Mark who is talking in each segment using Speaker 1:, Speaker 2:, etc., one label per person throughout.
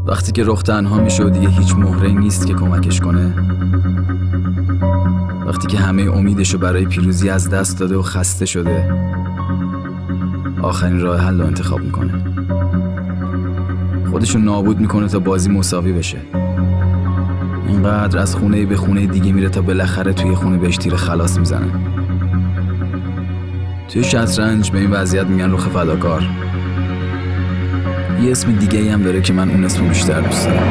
Speaker 1: وقتی که رخ تنها میشه و دیگه هیچ مهره‌ای نیست که کمکش کنه، وقتی که همه امیدشو برای پیروزی از دست داده و خسته شده، آخرین راه حل رو انتخاب میکنه. خودشو نابود میکنه تا بازی مساوی بشه. اینقدر از خونه به خونه دیگه میره تا بالاخره توی خونه بهش تیر خلاص میزنه. توی شطرنج به این وضعیت میگن رخ فداکار. یه اسم دیگه ای هم داره که من اون اسم بیشتر دوست دارم.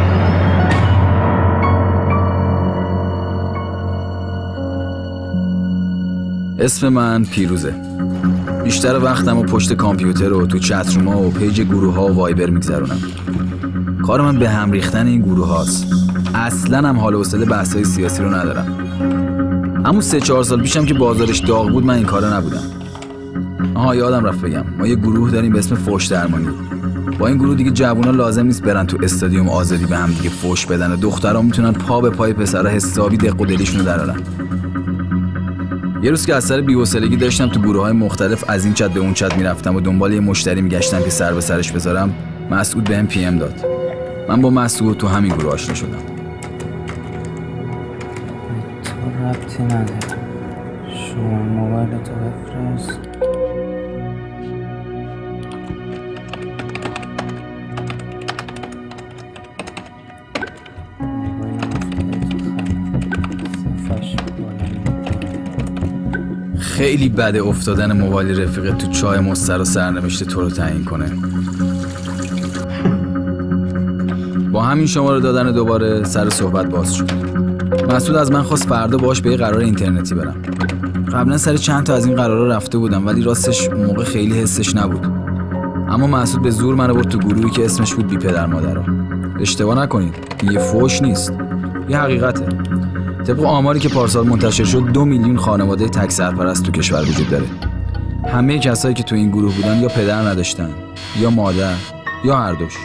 Speaker 1: اسم من پیروزه. بیشتر وقتم و پشت کامپیوتر و تو چتروما و پیج گروه ها و وایبر میگذرونم. کار من به هم ریختن این گروه هاست. اصلا هم حال و حوصله بحثای سیاسی رو ندارم. همون 3-4 سال پیشم که بازارش داغ بود من این کارا نبودم. یادم رفت بگم، ما یه گروه داریم به اسم فوش درمانی. با این گروه دیگه جوونا لازم نیست برن تو استادیوم آزادی به هم دیگه فوش بدن و دخترها میتونن پا به پای پسرها حسابی دق و دلیشونو درارن. یه روز که از سر بی‌حوصلگی داشتم تو گروه‌های مختلف از این چت به اون چت میرفتم و دنبال یه مشتری میگشتم که سر به سرش بذارم، مسعود بهم پی ام داد. من با مسعود تو همین گروه آشنا شدم.
Speaker 2: تو ربطی نداره. شما موبایلتو بفرست.
Speaker 1: خیلی بده افتادن موبایل رفیقت تو چای مستر و سرنوشت تو رو تعیین کنه. با همین شماره دادن دوباره سر صحبت باز شد. مسعود از من خواست فردا باهاش به یه قرار اینترنتی برم. قبلا سر چند تا از این قرارا رفته بودم ولی راستش اون موقع خیلی حسش نبود. اما مسعود به زور منو برد تو گروهی که اسمش بود بی پدر مادرها. اشتباه نکنید، یه فوش نیست، یه حقیقته. طبق آماری که پارسال منتشر شد 2 میلیون خانواده تک سرپرست تو کشور وجود داره. همه کسایی که تو این گروه بودن یا پدر نداشتن یا مادر یا هر دوش.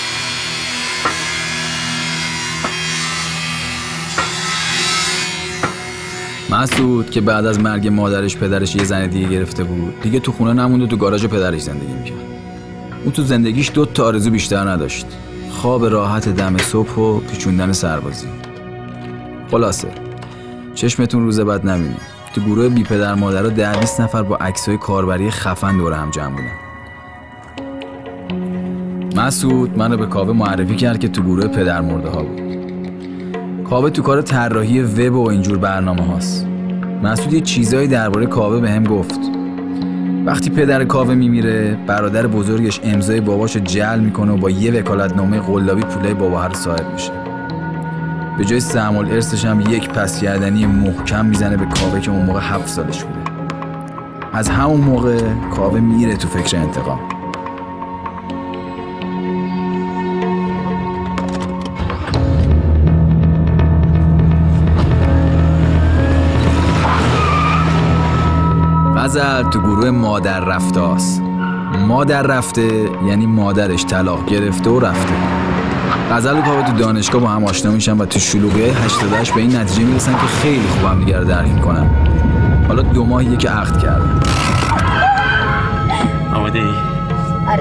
Speaker 1: مسعود که بعد از مرگ مادرش پدرش یه زن دیگه گرفته بود، دیگه تو خونه نموند و تو گاراژ پدرش زندگی میکرد. اون تو زندگیش 2 تا آرزو بیشتر نداشت: خواب راحت دم صبح و پیچوندن سربازی. خلاصه چشمتون روز بعد نبینید. تو گروه بی پدر مادرها 10-20 نفر با عکسای کاربری خفن دور هم جمع بودن. مسعود منو به کاوه معرفی کرد که تو گروه پدر مرده ها بود. کاوه تو کار طراحی وب و اینجور برنامه هاست. مسعود یه چیزایی درباره کاوه بهم گفت. وقتی پدر کاوه میمیره، برادر بزرگش امضای باباشو جعل میکنه و با یه وکالتنامه قلابی پولای بابا رو صاحب میشه. به جای سهم الارثش هم یک پسگردنی محکم میزنه به کاوه که اون موقع 7 سالش بوده. از همون موقع کاوه میره تو فکر انتقام. غزل تو گروه مادر رفته هست. مادر رفته یعنی مادرش طلاق گرفته و رفته. غزل و کاوه تو دانشگاه با هم آشنا میشن و تو شلوغی‌های 88 به این نتیجه میرسن که خیلی خوب هم دیگه رو درگیر کنن. حالا 2 ماهیه که عقد کردن.
Speaker 3: آماده ای؟
Speaker 4: آره.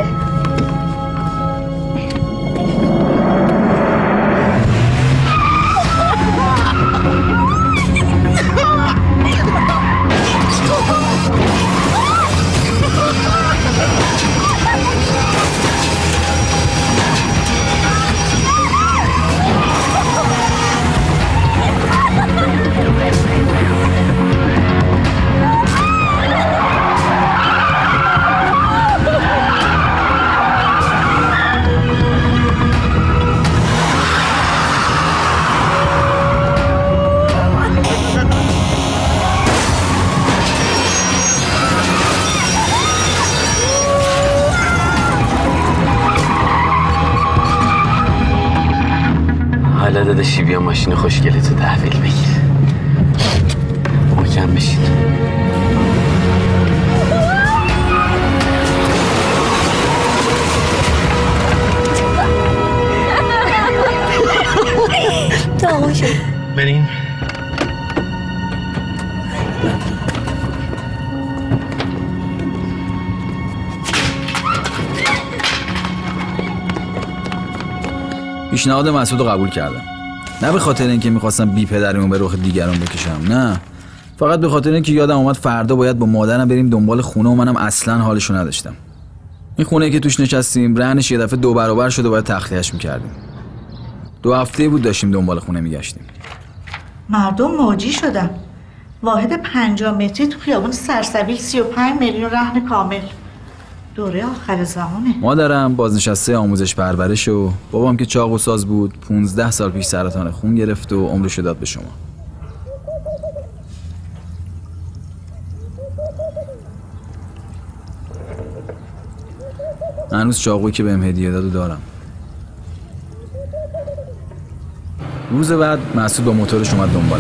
Speaker 3: حالا داداشی بیا ماشین خوشگلتو تحویل بگیر. محکم بشین.
Speaker 4: تمام شد.
Speaker 3: بریم.
Speaker 1: پیشنهاد مسعود رو قبول کردم. نه به خاطر اینکه میخواستم بی پدریمو به رخ دیگران بکشم، نه، فقط به خاطر اینکه یادم اومد فردا باید با مادرم بریم دنبال خونه و منم اصلا حالشو نداشتم. این خونه که توش نشستیم رهنش یه دفعه 2 برابر شده و باید تخلیه‌اش میکردیم. 2 هفته بود داشتیم دنبال خونه میگشتیم.
Speaker 5: مردم موجی شدن. واحد 50 متری تو خیابون سرسبیل 35 میلیون رهن کامل. دوره آخر زمانه.
Speaker 1: مادرم بازنشسته آموزش پرورش و بابام که چاق و ساز بود 15 سال پیش سرطان خون گرفت و عمرش داد به شما. هنوز چاقویی که بهم هدیه داد و دارم. روز بعد مسعود با موتورش اومد دنبالم.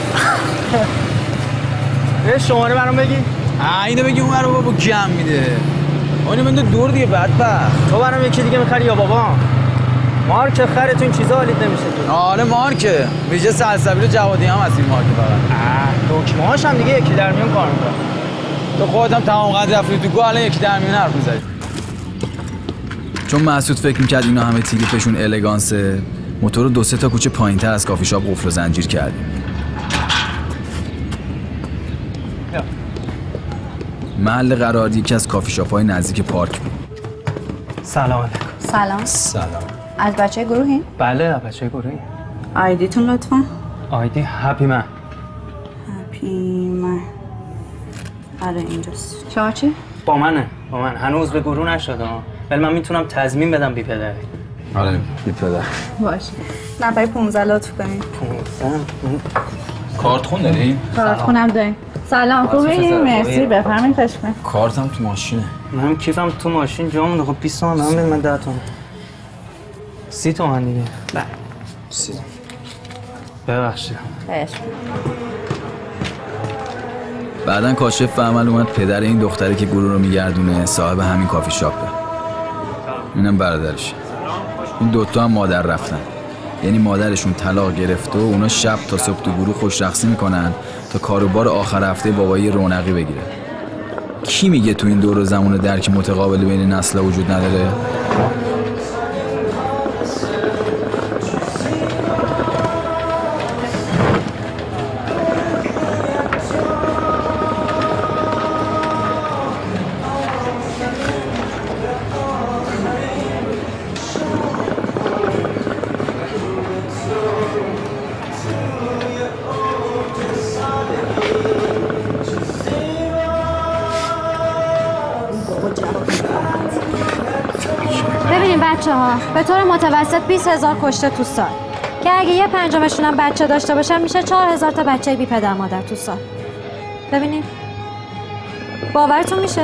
Speaker 2: شماره برام بگی؟
Speaker 1: اینو بگی اون رو بابا گم میده. اینو بنده دور دیگه بدبخت.
Speaker 2: تو برام یکی دیگه میخری یا بابا؟ مارک خره تو این چیزا حالیت نمیشه تو.
Speaker 1: آره مارکه. ویژه سلسبیل و جوادی هم هست این مارک فقط.
Speaker 2: دکمه‌هاش هم دیگه یکی در میون کار میکنه.
Speaker 1: تو خودت هم تمام قد رفتی تو گو الان یکی در میون حرف میزنی. چون مسعود فکر میکرد اینا همه تیلیفشون الگانسه، موتور رو 2-3 تا کوچه پایین‌تر از کافی شاپ قفل و زنجیر کردیم. محل قرار یکی از کافی شاپ‌های نزدیک پارک بود.
Speaker 2: سلام علیکم.
Speaker 4: سلام.
Speaker 1: سلام.
Speaker 4: از بچه گروهی؟
Speaker 2: بله بچه گروهی.
Speaker 4: آیدیتون لطفا.
Speaker 2: آیدی هپی من.
Speaker 4: هپی من. آره اینجاست. شما چی؟
Speaker 2: با من هنوز به گروه نشدم، ولی من میتونم تضمین بدم بی پدر.
Speaker 1: آره بی پدر.
Speaker 4: باشه. نفر 15 لطف کنید.
Speaker 2: 15.
Speaker 1: کارت خون داری؟
Speaker 4: کارت خونم داریم. سلام خوبی؟ مرسی بفرمایید خوش کنید.
Speaker 1: کارتم تو ماشینه.
Speaker 2: من کیفم تو ماشین جا مونده. خب 20 تومن من 10 تومن. 30 تومن دیگه.
Speaker 1: نه 30.
Speaker 2: ببخشید.
Speaker 1: بعدن کاشف عمل اومد پدر این دختری که گروه رو میگردونه صاحب همین کافی شاپه. اینم برادرش. این دوتا هم مادر رفتن. یعنی مادرشون طلاق گرفته و اونا شب تا صبح تو گروه خوش رقصی میکنن تا کاروبار آخر هفته بابایی رونقی بگیره. کی میگه تو این دور و زمان درک متقابل بین نسل‌ها وجود نداره؟
Speaker 6: ببینیم بچه‌ها به طور متوسط 20,000 کشته تو سال که اگه یه پنجمشون هم بچه داشته باشن میشه 4,000 تا بچه بی پدر مادر تو سال. ببینید باورتون میشه؟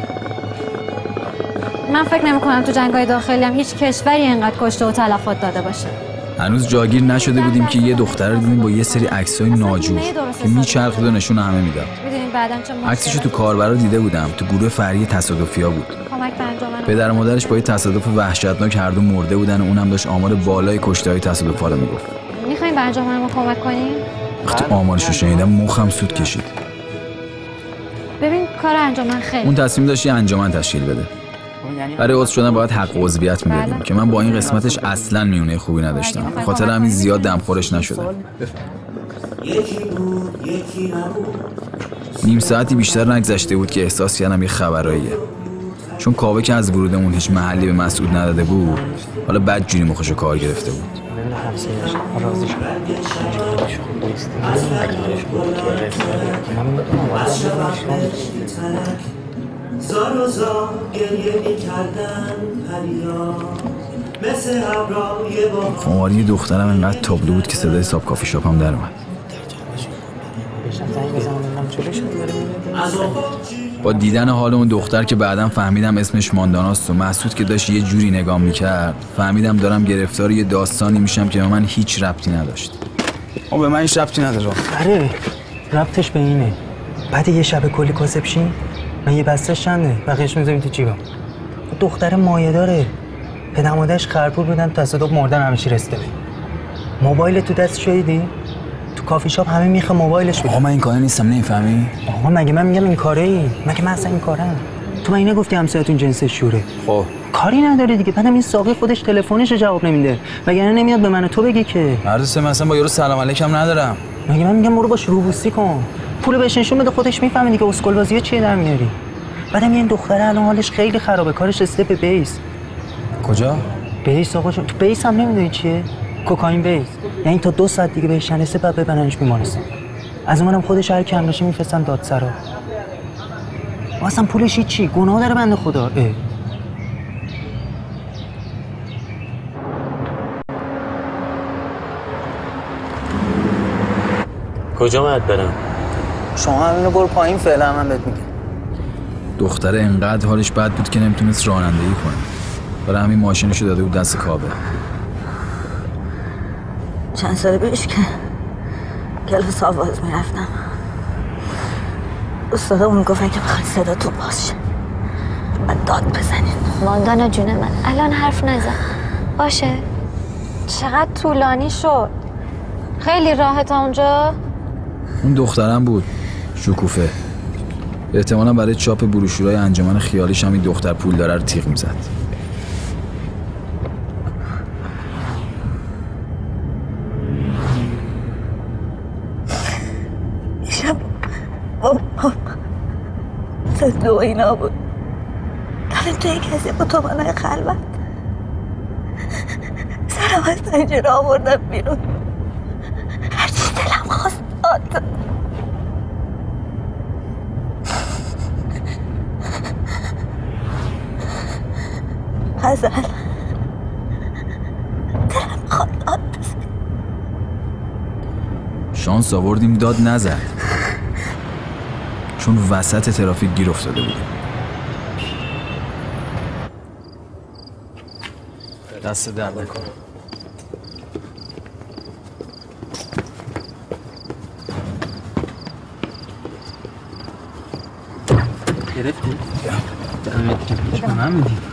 Speaker 6: من فکر نمی‌کنم تو جنگ‌های داخلی هم هیچ کشوری اینقدر کشته و تلفات داده باشه.
Speaker 1: هنوز جاگیر نشده بودیم که یه دختر رو دیدیم با یه سری عکسای ناجور که میچرخید و نشون همه میداد. عکسشو تو کاربرا دیده بودم، تو گروه فرعی تصادفیا بود. پدر و مادرش با یه تصادف وحشتناک هر دو مرده بودن و اونم داشت آمار بالای کشته‌های تصادفا رو میگفت.
Speaker 6: می‌خواید به انجام ما کمک کنین؟
Speaker 1: وقتی آمارشو شنیدم مخم سود کشید.
Speaker 6: ببین کار انجمن خیلی.
Speaker 1: اون تصمیم داشت یه انجمن تشکیل بده. برای عضو شدن باید حق عضویت میدادیم که من با این قسمتش اصلا میونه خوبی نداشتم. به خاطر همین زیاد دمخورش نشدم. نیم ساعتی بیشتر نگذشته بود که احساس کردم یه خبراییه. چون کاوه که از ورودمون هیچ محلی به مسعود نداده بود، حالا بدجوری مخشو کار گرفته بود.
Speaker 7: زار و زار گریه می‌کردن پریا مثل ابرای با
Speaker 1: خماری دخترم انقدر تابلو بود که صدای ساب کافی شاپ هم در اومد. با دیدن حال اون دختر که بعدم فهمیدم اسمش مانداناست و مسعود که داشت یه جوری نگاه میکرد، فهمیدم دارم گرفتار یه داستانی میشم که به من هیچ ربطی نداشت. به من هیچ ربطی نداره.
Speaker 2: آره ربطش به اینه. بعد یه شب کلی کاسب شین من یه بسته چنده بقیه‌اش می‌ذاریم تو جیبم. دختر مایه داره. پدر مادرش خرپور بودن تصادف مردن همیشه رسته. موبایل تو دستش دیدی؟ تو کافی شاپ همه میخه موبایلش بود.
Speaker 1: آقا من این کاره نیستم نمیفهمی؟
Speaker 2: آقا مگه من میگم این کاره ای؟ مگه من اصلا این کارم؟ تو اینه گفتی همسایتون جنسش شوره.
Speaker 1: خب
Speaker 2: کاری نداره دیگه. بعدم این ساقی خودش تلفنش جواب نمیده، وگرنه نمیاد به من و تو بگی که.
Speaker 1: مردسه مثلا با یارو سلام علیکم ندارم.
Speaker 2: مگه من میگم برو باش روبوسی کن، پول بهش نشون بده، خودش میفهمه دیگه. اسکل بازی‌ها چیه در میاری؟ بعدم این دختره الان حالش خیلی خرابه، کارش رسیده به بیس.
Speaker 1: کجا؟
Speaker 2: بیس آقا جون. تو بیس هم نمیدونی چیه؟ کوکائین بیس. یعنی تا 2 ساعت دیگه بهش نرسه بعد ببرنش بیمارستان. از اونم خودش هر کم بشه میفرستن دادسرا. اصلا پولش چی؟ گناه داره بنده خدا.
Speaker 3: کجا باید برم؟
Speaker 2: شما همینو برو پایین، فعلا من بهت میگم.
Speaker 1: دختره انقدر حالش بد بود که نمیتونست رانندگی کنه. برای همین ماشینشو داده بود دست کابه.
Speaker 8: چند سال پیش که کلاس آواز میرفتم، استادمون میگفتن که بخواید صدا تو باز شه و داد بزنین.
Speaker 6: ماندانا جون من الان حرف نزن باشه. چقدر طولانی شد. خیلی راحت تا اونجا.
Speaker 1: اون دخترم بود، شکوفه. احتمالا برای چاپ بروشورای انجمن خیالیش هم این دختر پول داره رو تیغ میزد.
Speaker 8: شب صدو اینا بود. دارم توی کسی اتوبانای خلوت سرم از پنجره آوردم بیرون، هرچی دلم خواست داد. غزل دلم خواست داد بزن.
Speaker 1: شانس آوردیم داد نزد، چون وسط ترافیک گیر افتاده بودیم. دست درد نکنه.
Speaker 2: گرفتی؟ دمت گرم. شما هم میدی؟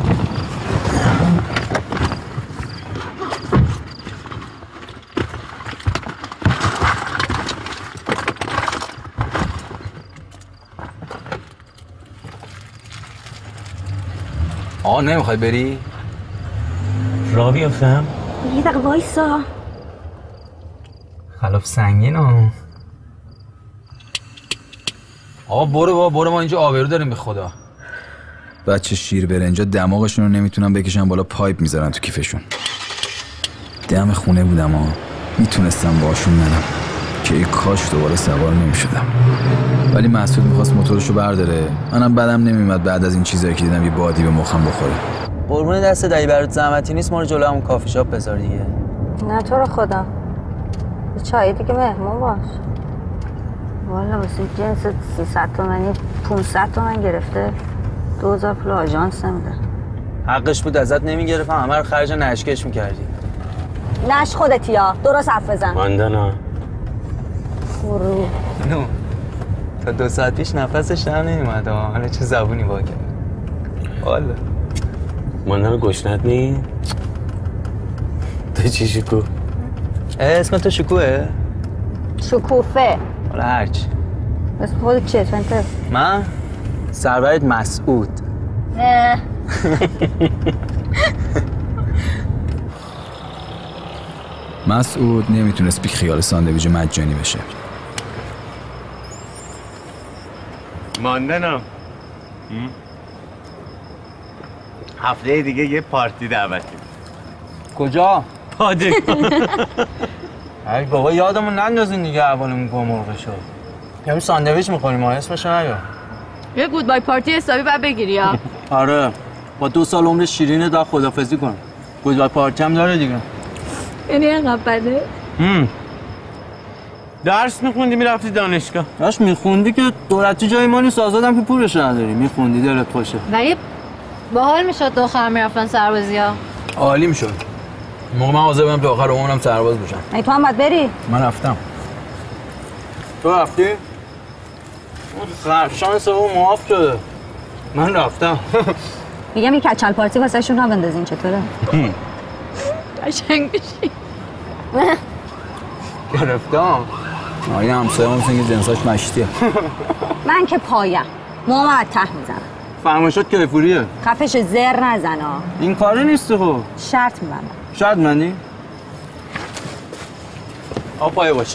Speaker 1: آقا نمیخوای بری؟
Speaker 3: راه بیافتم؟
Speaker 8: یه دقیقه وایسا.
Speaker 2: خلاف سنگین ها.
Speaker 1: آقا برو ما اینجا آبرو داریم به خدا. بچه شیر برنجا دماغشون رو نمیتونن بکشن بالا، پایپ میذارن تو کیفشون. دم خونه بودم ها، میتونستم باشون نرم که ای کاش دوباره سوار نمیشدم. ولی مسعود میخواست موتورشو برداره، منم بدم نمیومد بعد از این چیزایی که دیدم یه بادی به مخم بخوره.
Speaker 2: قربون دست دایی، برات زحمتی نیست ما رو جلو همون کافی شاپ بذار دیگه.
Speaker 8: نه تو رو خدا چای دیگه مهمون باش. والا واسه جنس 300 تومانی 500 تومن گرفته، 2000 پول آژانس نمیده.
Speaker 2: حقش بود ازت نمیگرفتم، همه رو خرج نشکش میکردی.
Speaker 8: نش خودتی ها، درست حرف بزن.
Speaker 3: ماندانا
Speaker 8: برو.
Speaker 2: نو تا 2 ساعت پیش نفسش در نمیمد، حالا چه زبونی با کرد. والا
Speaker 3: ماندانا گشنت نی؟ تو چی شکوه؟
Speaker 2: اسم تو شکوه؟
Speaker 8: شکوفه.
Speaker 2: حالا هرچی.
Speaker 8: اسم خودت چیه؟ چنته؟
Speaker 2: من؟ سرورت مسعود.
Speaker 8: نه
Speaker 1: مسعود نمیتونست بی خیال ساندویچ مجانی بشه.
Speaker 3: ماندانا هفته دیگه یه پارتی دعوتی.
Speaker 2: کجا؟
Speaker 3: پادگان.
Speaker 2: ای بابا یادمون نندازین دیگه، اولمون گمرغ شد. یه ساندویچ میخوریم ما، اسمشو نگو.
Speaker 4: یه گودبای پارتی حسابی بعد بگیری ها.
Speaker 2: آره با 2 سال عمر شیرینه دا خدافظی کن. گودبای پارتی هم داره دیگه.
Speaker 4: یعنی اینقدر بده؟
Speaker 3: درس میخوندی میرفتی دانشگاه؟
Speaker 2: داش میخوندی که دولتی جای ما نیست، آزادم که پولش نداری. میخوندی دلت خوشه.
Speaker 6: ولی باحال میشد دختر میرفتن سربازی ها.
Speaker 1: عالی میشد. موقع من حاضر بودم تا آخر عمرم سرباز بشم.
Speaker 8: ای تو هم باید بری.
Speaker 1: من رفتم.
Speaker 2: تو رفتی؟ شانس اون معاف شده. من رفتم.
Speaker 8: میگم یه کچل پارتی واسه شون هم بندازین، چطوره؟
Speaker 4: قشنگ بشی.
Speaker 2: گرفتم.
Speaker 1: این همسایه هم مثل اینکه جنساش مشتیه.
Speaker 8: من که پایم موام از ته میزنم.
Speaker 2: فرمایشات کیفوریه.
Speaker 8: خفش زر نزنا.
Speaker 2: این کاری نیست خب.
Speaker 8: شرط میبندم.
Speaker 2: شرط می‌بندی؟ پایه باشه.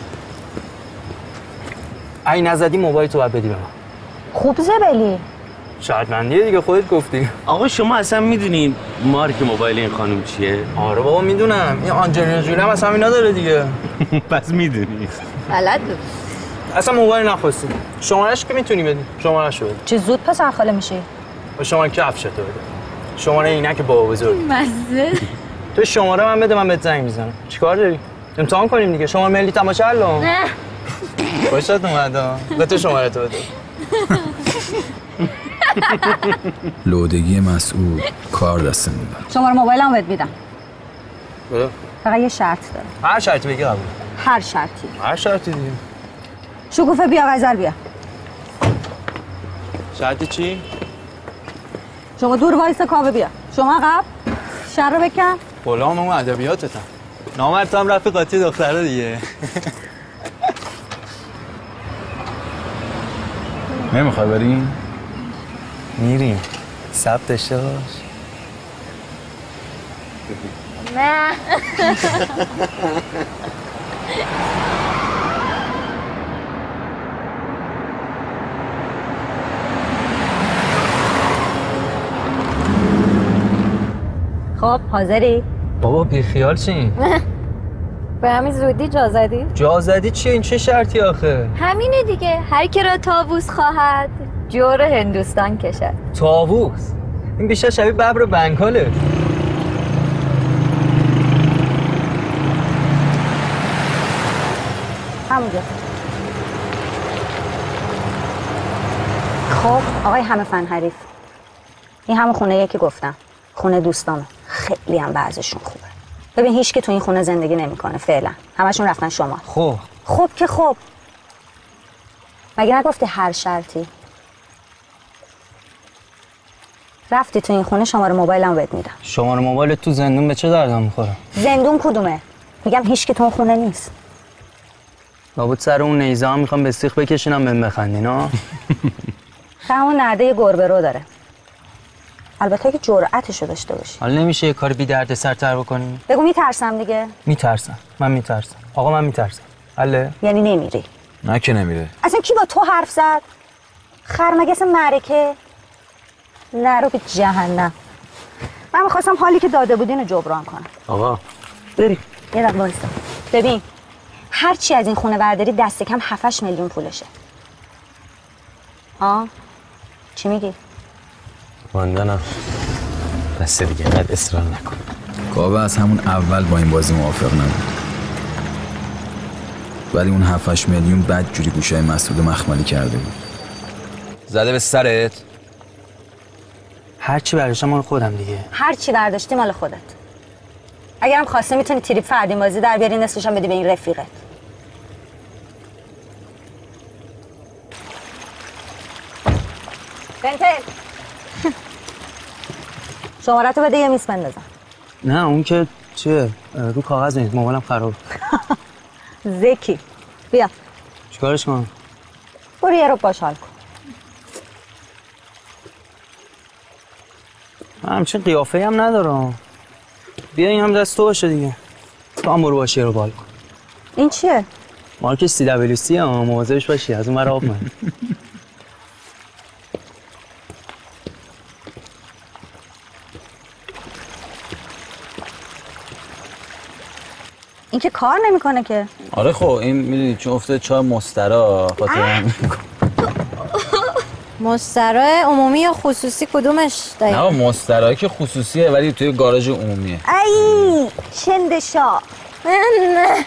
Speaker 2: ای نزدی موبایل تو باید بدی به من.
Speaker 8: خوب زبلی.
Speaker 2: شرط بندیه دیگه خودت گفتی.
Speaker 3: آقا شما اصلا میدونین مارک موبایل این خانم چیه؟
Speaker 2: آره بابا میدونم. این آنجلینا جولی هم اصلا اینا داره دیگه.
Speaker 3: پس میدونی.
Speaker 8: بلد.
Speaker 2: اصلا موبایل نخواستی. شماره‌اش که میتونی بدی. شماره‌شو بده.
Speaker 8: چه زود پسر خاله میشی؟
Speaker 2: با شماره کفشتو بده. شماره عینک بابا بزرگ.
Speaker 6: مزه.
Speaker 2: تو شماره من بده من بهت زنگ میزنم. چیکار داری؟ امتحان کنیم دیگه. شما ملی تماشا الان.
Speaker 6: نه.
Speaker 2: خوشت اومد. به تو شماره تو بده.
Speaker 1: لودگی مسعود کار دست میبره.
Speaker 8: شماره موبایلم بهت میدم.
Speaker 2: بده.
Speaker 8: فقط یه شرط داره.
Speaker 2: هر شرطی بگی قبول.
Speaker 8: هر شرطی.
Speaker 2: هر شرطی دیگه.
Speaker 8: شکوفه بیا غزل بیا.
Speaker 2: شرطی چی؟
Speaker 8: شما دور وایسا کاوه بیا. شما قبل شر رو بکن.
Speaker 2: غلام اون ادبیاتتم. نامرد هم رفیقاتی دختره دیگه.
Speaker 1: نمیخوای بریم؟
Speaker 2: میریم. ثبت داشته باش.
Speaker 6: نه.
Speaker 8: خب حاضری؟
Speaker 2: بابا بیخیال چی؟
Speaker 6: به همین زودی جا زدی؟
Speaker 2: جا زدی چیه؟ این چه شرطی آخه؟
Speaker 6: همینه دیگه، هر کی را طاووس خواهد جور هندوستان کشد.
Speaker 2: طاووس؟ این بیشتر شبیه ببر بنگاله.
Speaker 8: همونجا. خب آقای همه فن حریف، این همون خونه‌ایه که گفتم، خونه دوستامه. خیلی هم بعضشون خوبه. ببین هیچ که تو این خونه زندگی نمیکنه فعلا، همشون رفتن شما. خب که خب مگه نگفتی هر شرطی؟ رفتی تو این خونه، شماره موبایلمو بهت میدم.
Speaker 2: شماره موبایلت تو زندون به چه دردم میخوره؟
Speaker 8: زندون کدومه؟ میگم هیچ که تو اون خونه نیست.
Speaker 2: لابد سر اون نیزه هم میخوام به سیخ بکشینم بهم بخندین ها.
Speaker 8: همون نرده گربه رو داره. البته که جرأتشو داشته باشی.
Speaker 2: حالا نمیشه یه کار بی درد سرتر بکنی؟
Speaker 8: بگو میترسم دیگه.
Speaker 2: میترسم. من میترسم. آقا من میترسم. حله؟
Speaker 8: یعنی نمیری؟
Speaker 1: نه که نمیره.
Speaker 8: اصلا کی با تو حرف زد؟ خرمگس معرکه؟ نرو به جهنم. من میخواستم حالی که داده بودین رو جبران کنم.
Speaker 3: آقا
Speaker 2: بریم.
Speaker 8: یه دقیقه وایسا. ببین هر چی از این خونه برداری دست کم 7-8 میلیون پولشه. چی میگی؟
Speaker 3: ماندنم. بس دیگه قد اصرار نکن.
Speaker 1: کاوه از همون اول با این بازی موافق نبود. ولی اون 7-8 میلیون بد جوری گوشای مسعود مخملی کرده بود. زده به سرت.
Speaker 2: هر چی برداشتم مال خودم دیگه.
Speaker 8: هر چی برداشتی مال خودت. اگرم خواسته میتونی تریپ فردین بازی در بیاری، نصفش هم بدی به این رفیقت. بنتل شماره‌تو بده یه میز بندازم.
Speaker 2: نه اون که چیه؟ رو کاغذ نیست، موبایلم خراب.
Speaker 8: زکی بیا.
Speaker 2: چیکارش کنم؟
Speaker 8: برو یه رو باش حال کن.
Speaker 2: همچین قیافه‌ای هم ندارم. بیا این هم دست تو باشه دیگه. تو هم برو باشه رو بال کن.
Speaker 8: این چیه؟
Speaker 2: مارک CWC ها، مواظبش باشی از اون ور آب من.
Speaker 8: این که کار نمیکنه که.
Speaker 1: آره خب این میدونی چون افتاده چهار مسترا خاطر
Speaker 6: مستراح عمومی یا خصوصی کدومش دقیقا؟
Speaker 1: نه مستراحی که خصوصیه ولی توی گاراژ عمومیه.
Speaker 8: ای چندشا.
Speaker 6: نه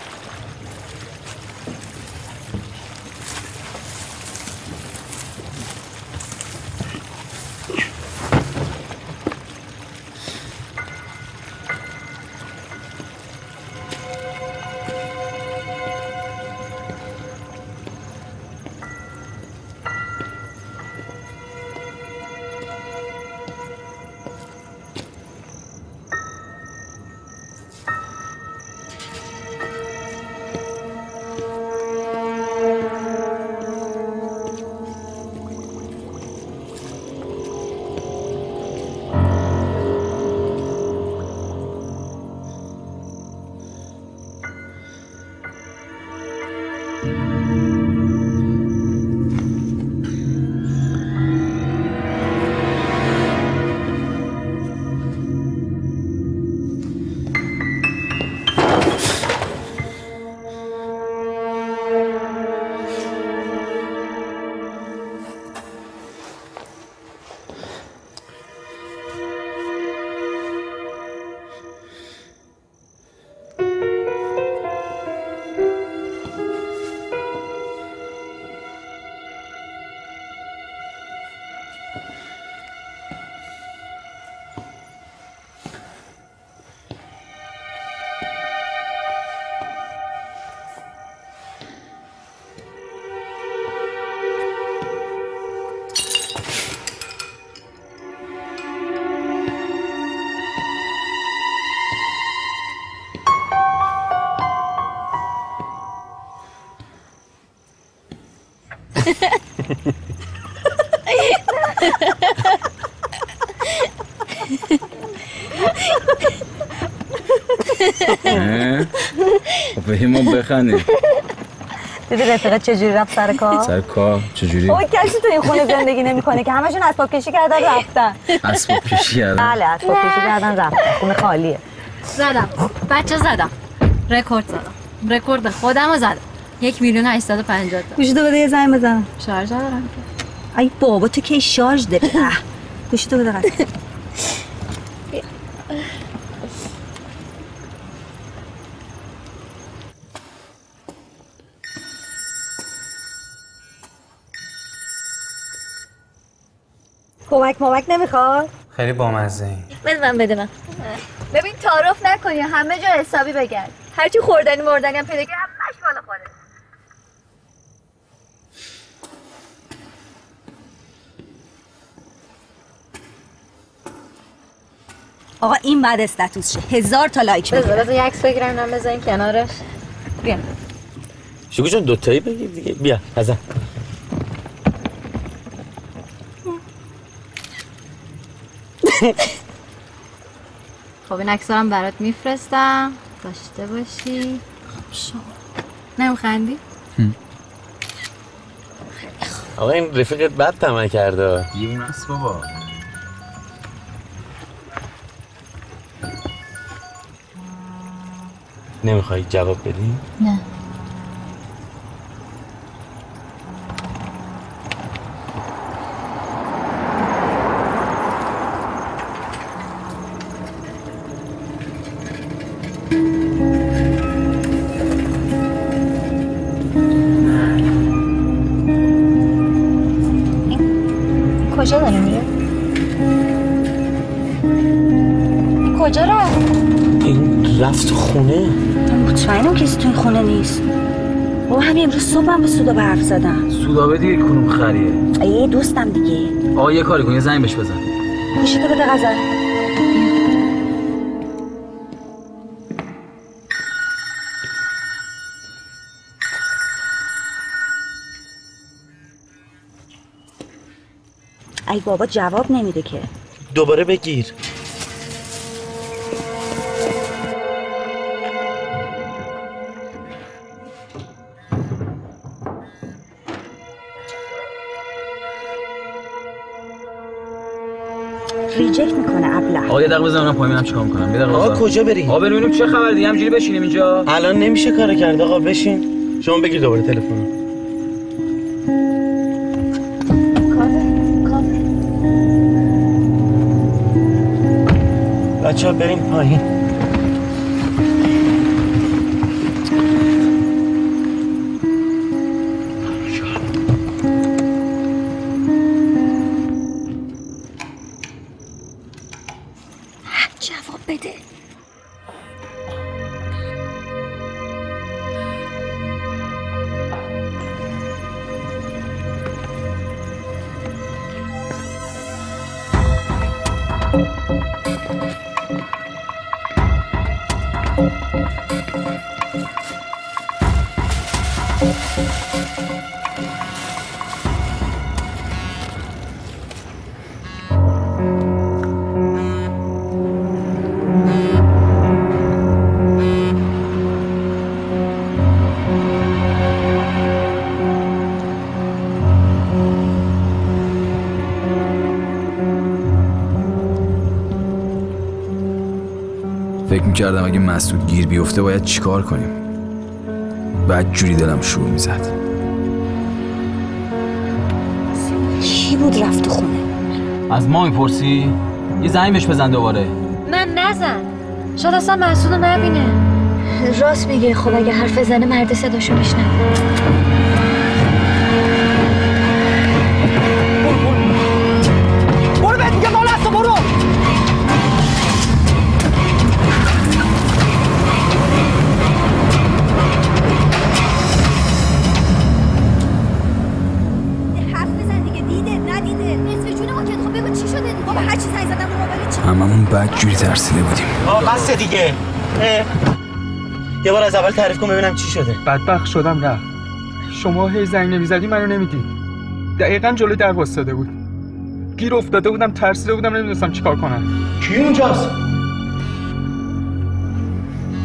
Speaker 1: خب بهیمون بخندیم.
Speaker 8: دیدی رفیقت چجوری رفت سر کار؟
Speaker 1: سر کار چجوری؟
Speaker 8: اوه کسی تو این خونه زندگی نمیکنه که همشون اسباب کشی کردن رفتن.
Speaker 1: اسباب کشی کردن؟
Speaker 8: بله اسباب کشی کردن رفتن. خونه خالیه.
Speaker 6: زدم بچه زدم رکورد زدم رکورد خودم رو زدم 1,850,000 تا.
Speaker 8: گوشتو بده یه زنگ بزنم.
Speaker 6: شارژ دارم که.
Speaker 8: ای بابا تو کی شارژ داری؟ گوشتو بده قصد. کمک نمیخواد؟
Speaker 2: خیلی بامزه این.
Speaker 6: بده من ببین تعارف نکنی همه جا حسابی بگرد هرچی خوردنی مردنی هم پیدا کنی همش مال خودت.
Speaker 8: آقا این بعد استاتوس شه 1000 تا لایک بده.
Speaker 6: بذار یه عکس بگیرم من بذارین کنارش. بیا
Speaker 3: شوگو جان دوتایی بگیر دیگه. بیا ازم.
Speaker 6: خب این عکس هم برات میفرستم داشته باشی. شما نمیخندی؟
Speaker 3: آقا این رفیقت بد طمع کرده.
Speaker 1: دیوونه است بابا.
Speaker 3: نمیخوای جواب بدی؟
Speaker 6: نه. کجا داره میره؟ کجا رفت؟
Speaker 3: این رفت خونه؟
Speaker 8: مطمئنم کسی تو این خونه نیست. بابا همین امروز صبح هم به سودا حرف زدم.
Speaker 1: سودابه دیگه کنون خریه.
Speaker 8: یه دوستم دیگه.
Speaker 1: آقا یه کاری کن یه زنگ بهش بزن.
Speaker 8: گوشیتو بده غزل. ای بابا جواب نمیده که.
Speaker 3: دوباره بگیر.
Speaker 8: ریجکت میکنه ابله.
Speaker 1: آقا یه دقیقه بزنم پایین ببینم چیکار میکنم. یه دقیقه
Speaker 3: آقا کجا بریم؟
Speaker 1: آقا بریم ببینیم چه خبر دیگه همینجوری بشینیم اینجا.
Speaker 3: الان نمیشه کار کرد آقا بشین. شما بگیر دوباره تلفن. بچه‌ها بریم پایین.
Speaker 8: جواب بده.
Speaker 1: فکر میکردم اگه مسعود گیر بیفته باید چیکار کنیم. بعد جوری دلم شور میزد.
Speaker 8: کی بود رفت خونه؟
Speaker 1: از ما میپرسی؟ یه زنگ بهش بزن دوباره.
Speaker 6: من نزن شاید اصلا مسعودو نبینه. راست میگه خب اگه حرف زنه مرد صداشو میشنوه.
Speaker 2: برو بهت میگم مال است برو.
Speaker 1: هممون بدجوری ترسیده بودیم.
Speaker 3: بس دیگه. یه بار از اول تعریف کن ببینم چی شده.
Speaker 9: بدبخت شدم رفت. شما هی زنگ نمیزدی منو نمیدید. دقیقاً جلوی در واسطاده بود. گیر افتاده بودم ترسیده بودم نمیدونستم چیکار کنم.
Speaker 3: کی اونجاست؟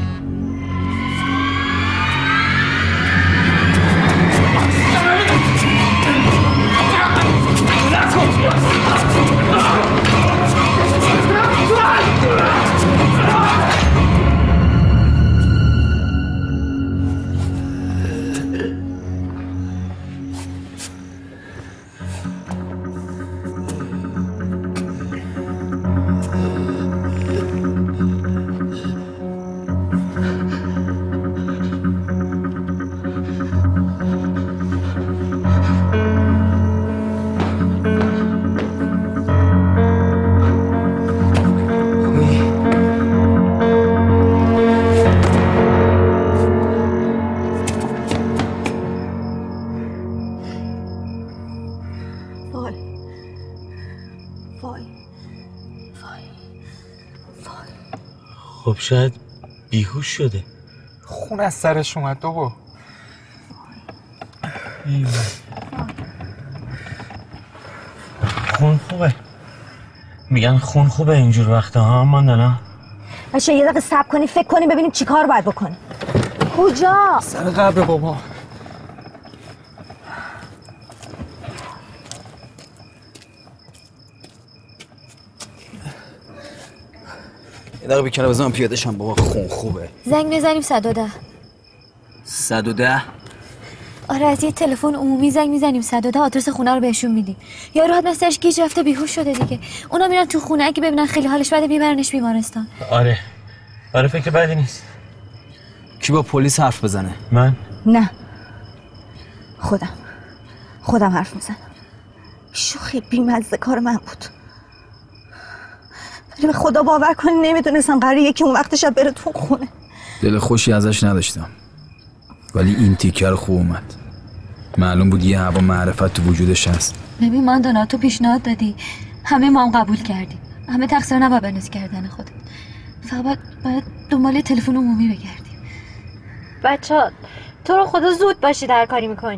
Speaker 3: خب شاید بیهوش شده.
Speaker 9: خون از سرش اومد بابا.
Speaker 3: خون خوبه. میگن خون خوبه اینجور وقتا ها ماندانا.
Speaker 8: باشه یه دقیقه صبر کنی فکر کنی ببینیم چی کار باید بکنیم. کجا؟
Speaker 9: سر قبر بابا.
Speaker 1: یه دقیقه بیکنه بزنم پیاده شم بابا. خون خوبه.
Speaker 6: زنگ میزنیم 110.
Speaker 1: 110؟
Speaker 6: آره از یه تلفن عمومی زنگ میزنیم 110 آدرس خونه رو بهشون میدیم. یارو حتما سرش گیج رفته بیهوش شده دیگه. اونا میرن تو خونه اگه ببینن خیلی حالش بده میبرنش بیمارستان.
Speaker 3: آره فکر بدی نیست.
Speaker 1: کی با پلیس حرف بزنه؟
Speaker 3: من؟
Speaker 8: نه خودم حرف میزنم. شوخی بیمزه کار من بود. ولی به خدا باور کنی نمیدونستم قراره یکی اون وقت شب بره تو خونه.
Speaker 1: دل خوشی ازش نداشتم ولی این تیکر خوب اومد. معلوم بود یه هوا معرفت تو وجودش هست.
Speaker 6: ببین ماندانا تو پیشنهاد دادی همه ما هم قبول کردیم. همه تقصیر نباید بندازی کردن خودت. فقط باید دنبال تلفن عمومی بگردیم. بچه‌ها تو رو خدا زود باشید هر کاری میکنی.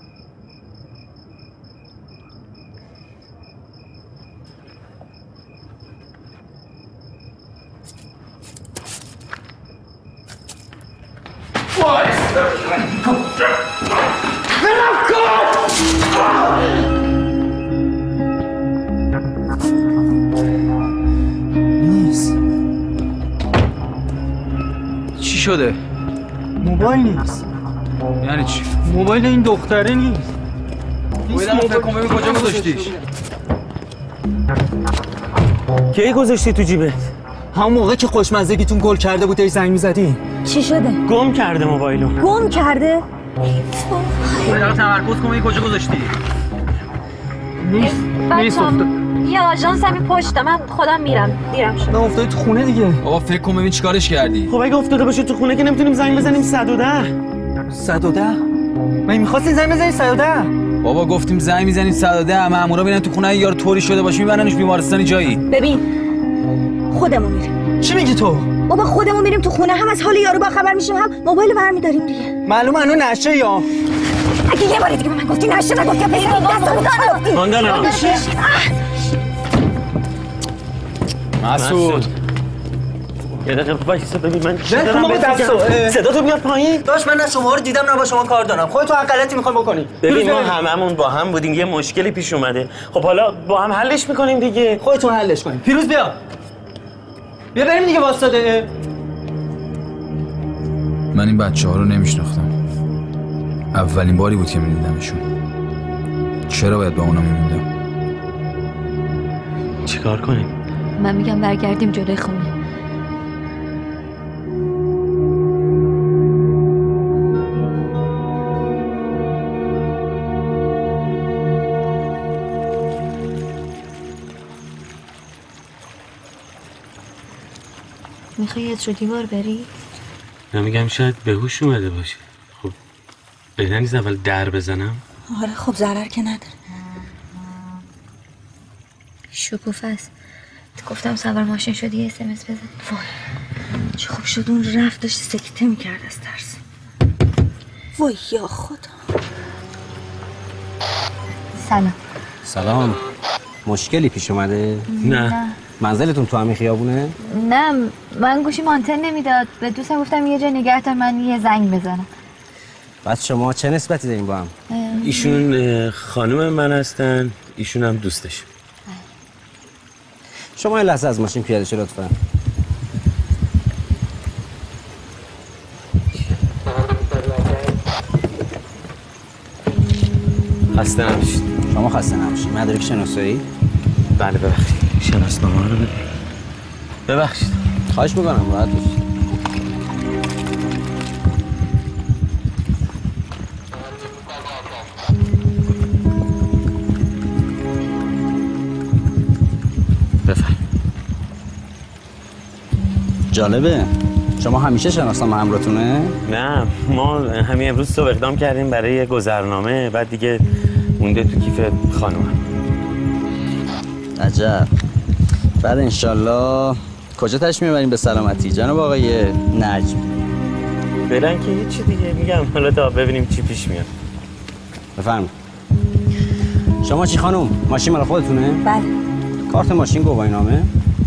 Speaker 2: نیست.
Speaker 1: چی شده؟
Speaker 2: موبایل نیست.
Speaker 1: یعنی چی؟
Speaker 2: موبایل این دختره نیست.
Speaker 1: بایدم فکر کنم ببین کجا گذاشتیش.
Speaker 2: کی گذاشتی تو جیبت؟ همون موقع که خوشمزگیتون گل کرده بود زنگ میزدی.
Speaker 8: چی شده؟
Speaker 3: گم کرده موبایلو.
Speaker 8: گم کرده؟
Speaker 1: بایدم تمرکز کن ببین کجا گذاشتی.
Speaker 2: نیست
Speaker 6: یه آژانس همین پشته. من خودم میرم دیرم شد.
Speaker 2: من افتادی تو خونه دیگه.
Speaker 1: بابا فکر کن ببین چیکارش کردی.
Speaker 3: خب اگه افتاده باشه تو خونه که نمیتونیم زنگ بزنیم
Speaker 2: 110. من می‌خواستین زنگ بزنید 110.
Speaker 1: بابا گفتیم زنگ میزنیم 110 مامورا ببینن تو خونه یارو طوری شده باشه میبرنش بیمارستانی جایی.
Speaker 8: ببین خودمون میریم.
Speaker 2: چی میگی تو؟
Speaker 8: بابا خودمون میریم تو خونه هم از حال یارو با خبر میشیم هم موبایل برمی‌داریم دیگه.
Speaker 2: معلومه انو نشه یا
Speaker 8: اگه یه بار دیگه به من گفتی نشه نگفتی پسر دستمون دادم.
Speaker 3: ماندانا
Speaker 1: مسعود
Speaker 3: یه دقیقه وایسا ببین من چی
Speaker 2: دارم
Speaker 3: دارم
Speaker 2: بگم.
Speaker 3: صدا تو میاد پایین.
Speaker 2: داش من نه شما رو دیدم نه با شما کار دارم. خودت هر غلطی می‌خوای بکنی.
Speaker 3: ببین ما هممون با هم بودیم یه مشکلی پیش اومده. خب حالا با هم حلش میکنیم دیگه.
Speaker 2: خودتون حلش کنید. پیروز بیا بریم دیگه واسطه.
Speaker 1: من این بچه‌ها رو نمیشناختم. اولین باری بود که می‌دیدمشون. چرا باید با اونا می‌موندم؟
Speaker 3: چیکار کنیم؟
Speaker 6: من میگم برگردیم جلوی خونه. میخوای یه رو دیوار بری؟
Speaker 3: من میگم شاید به هوش اومده باشه. خب بهتر نیست اول در بزنم؟
Speaker 8: آره خب ضرر که نداره.
Speaker 6: شکوفه است. گفتم سوار ماشین شدی یه SMS بزن.
Speaker 8: وای چه خوب شد اون رفت داشت سکته میکرد از ترس. وای یا خدا.
Speaker 10: سلام. مشکلی پیش اومده؟
Speaker 3: نه.
Speaker 10: منزلتون تو همین خیابونه؟
Speaker 6: نه من گوشیم آنتن نمیداد. به دوستم گفتم یه جا نگه دار من یه زنگ بزنم.
Speaker 10: بعد شما چه نسبتی دارین با هم؟
Speaker 3: ایشون خانم من هستن، ایشون هم دوستش.
Speaker 10: شما یه لحظه از ماشین پیاده شو لطفا.
Speaker 3: خسته نباشید.
Speaker 10: شما خسته نباشید. مدارک شناسایی؟
Speaker 3: بله ببخشید. شناسنامه رو بده. ببخشید.
Speaker 10: خواهش می‌کنم راحت باشید.
Speaker 3: بفرم.
Speaker 10: جالبه. شما همیشه شناسنامه همراهتونه؟
Speaker 3: نه ما همین امروز صبح اقدام کردیم برای یه گذرنامه بعد دیگه مونده تو کیف خانومم.
Speaker 10: عجب. بعد انشالله کجا تشریف میبریم به سلامتی جناب آقای نجم؟
Speaker 3: فعلا که هیچی دیگه، میگم حالا تا ببینیم چی پیش میاد.
Speaker 10: بفرمایید. شما چی خانم؟ ماشین مال خودتونه؟
Speaker 8: بله.
Speaker 10: کارت ماشین، گواهینامه؟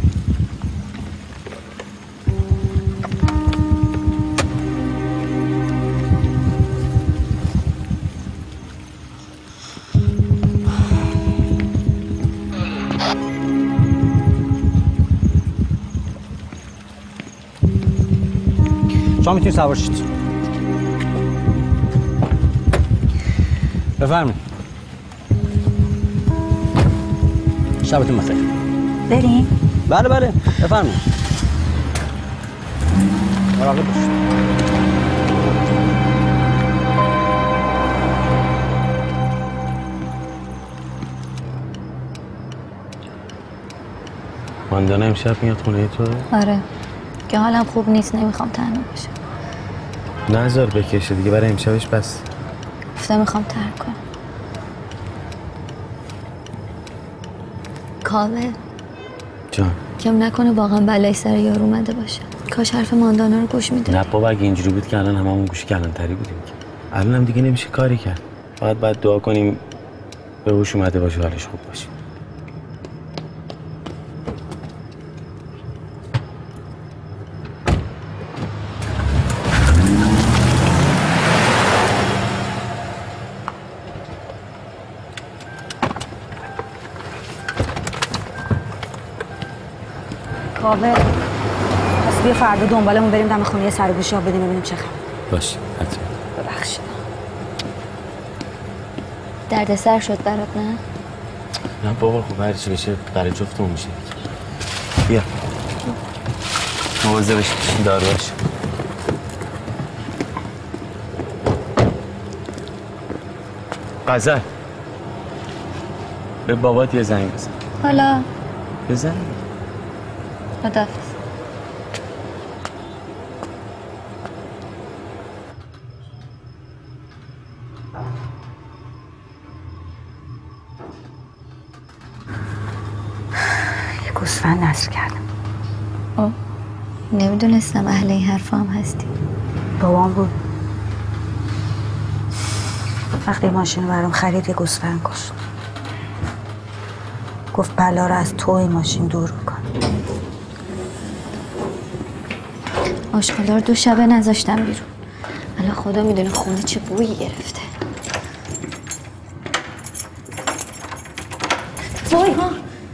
Speaker 10: شما میتونید سوار شید. بفرمایید. شبتون بخیر.
Speaker 8: بریم؟
Speaker 10: بله بله بفرمایید. مراقب باشید.
Speaker 3: ماندانا امشب میاد خونه تو؟
Speaker 6: آره که حالم خوب نیست، نمیخوام تنها باشم.
Speaker 3: نذار بکشه دیگه، برای امشبش بس.
Speaker 6: گفته میخوام ترک کنم. کاوه
Speaker 3: جان
Speaker 6: کم نکنه واقعا بلای سر یار اومده باشه. کاش حرف ماندانا رو گوش میده.
Speaker 3: نه بابا، اگه اینجوری بود که الان هممون گوش کلانتری بودیم که. الان هم دیگه نمیشه کاری کرد. فقط باید دعا کنیم به هوش اومده باشه، حالش خوب باشه.
Speaker 8: کاوه پس بیا فردا دنبالمون بریم دم خونه سرگوشی ها بدیم ببینیم چه خبر.
Speaker 3: باشه حتما.
Speaker 8: ببخشید.
Speaker 6: دردسر شد برات نه؟
Speaker 3: نه بابا، خب هر چی بشه برای جفتمون میشه. بیا مواظب باش، دارو باش. غزل به بابات یه زنگ بزن.
Speaker 6: حالا
Speaker 3: بزن.
Speaker 6: خداحافظ.
Speaker 8: یه گوسفند نصر کردم.
Speaker 6: اوه نمیدونستم اهل این حرفا هم هستی.
Speaker 8: بابام بود وقتی ماشین رو برام خرید یه گوسفند کشت. گفت بلا رو از تو این ماشین دور کن.
Speaker 6: آشغالا رو 2 شبه نذاشتم بیرون. الان خدا میدونه خونه چه بویی گرفته. وای ها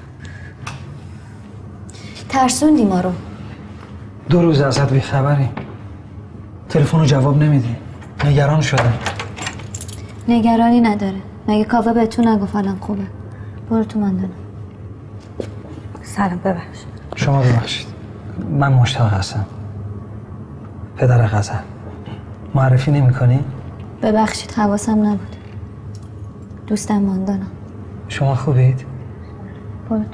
Speaker 6: ترسوندی ما رو.
Speaker 2: 2 روز ازت بیخبریم. تلفن رو جواب نمیدی. نگران شدم.
Speaker 6: نگرانی نداره. مگه کاوه بهتون نگفت الان خوبه؟ برو تو ماندانا.
Speaker 8: سلام ببخشید.
Speaker 2: شما ببخشید. من مشتاق هستم. پدر غزل. معرفی نمی کنی؟
Speaker 6: ببخشید حواسم نبود. دوستم ماندانا.
Speaker 2: شما خوبید؟
Speaker 6: برو تو.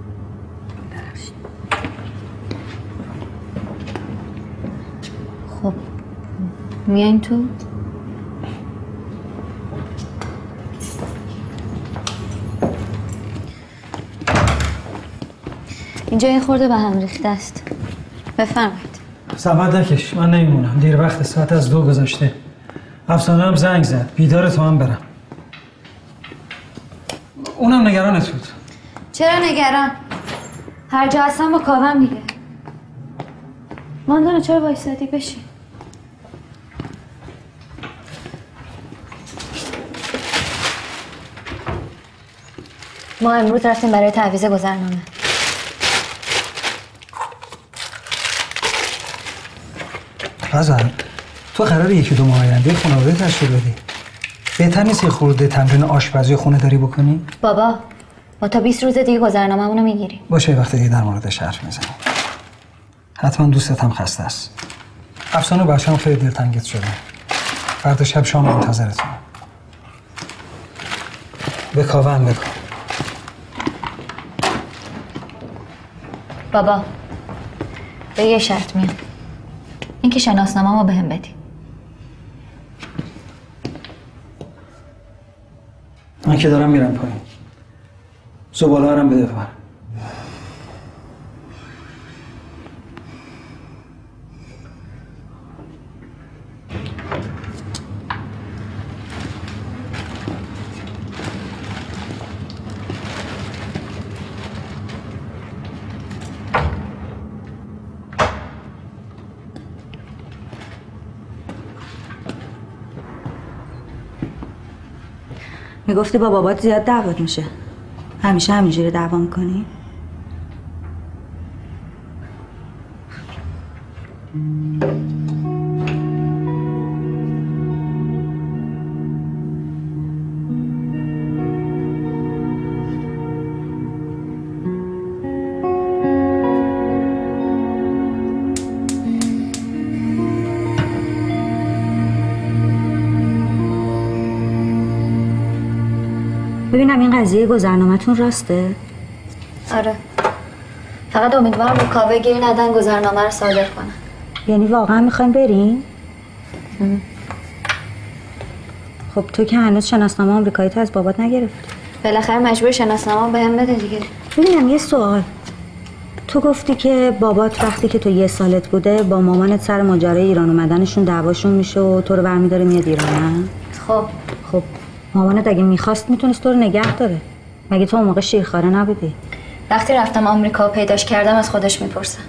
Speaker 6: خب میاین تو؟ اینجا یه خورده به هم ریخته است. بفرمایید.
Speaker 2: زحمت نکش، من نمیمونم. دیر وقت، ساعت از 2 گذاشته. افسانه هم زنگ زد. بیدار تو هم برم. اونم نگرانت بود.
Speaker 6: چرا نگران؟ هر جا هستم با کاوم دیگه. ماندانا چرا وایسادی؟ بشین. ما امروز رفتیم برای تعویض گذرنامه.
Speaker 2: غزل، تو قراره 1-2 ماه آینده خانواده تشکیل بدی. بهتر نیست یه خورده تمرین آشپزی خونه داری بکنی؟
Speaker 6: بابا ما تا 20 روز دیگه گذرنامه‌مون رو میگیریم.
Speaker 2: باشه یه وقت دیگه در موردش حرف میزنیم. حتما دوستت هم خسته است. افسانه و بچه‌ام خیلی دلتنگت شده. فردا شب شام منتظرتون. به کاوه هم بگو.
Speaker 6: بابا به یه شرط میام. اینکه شناسنامه‌مو بهم بدی.
Speaker 2: من که دارم میرم پایین. زباله هارم بده ببر.
Speaker 8: میگفتی با بابات زیاد دعوات میشه. همیشه همینجوری دعوا میکنی؟ ببینم این قضیه گذرنامه‌تون راسته؟
Speaker 6: آره. فقط امیدوارم به کاوه گیر ندن گذرنامه رو صادر کنن.
Speaker 8: یعنی واقعا میخواین برین؟ خب تو که هنوز شناسنامه آمریکایی از بابات نگرفتی.
Speaker 6: بالاخره مجبور شناسنامه بهم بده دیگه.
Speaker 8: ببینم یه سوال. تو گفتی که بابات وقتی که تو 1 سالت بوده با مامانت سر ماجرای ایران اومدنشون دعواشون میشه و تو رو برمی‌داره میاد ایران. خب مامانت اگه میخواست میتونست تو رو نگه داره. مگه تو اون موقع شیرخواره نبودی؟
Speaker 6: وقتی رفتم آمریکا پیداش کردم از خودش میپرسم.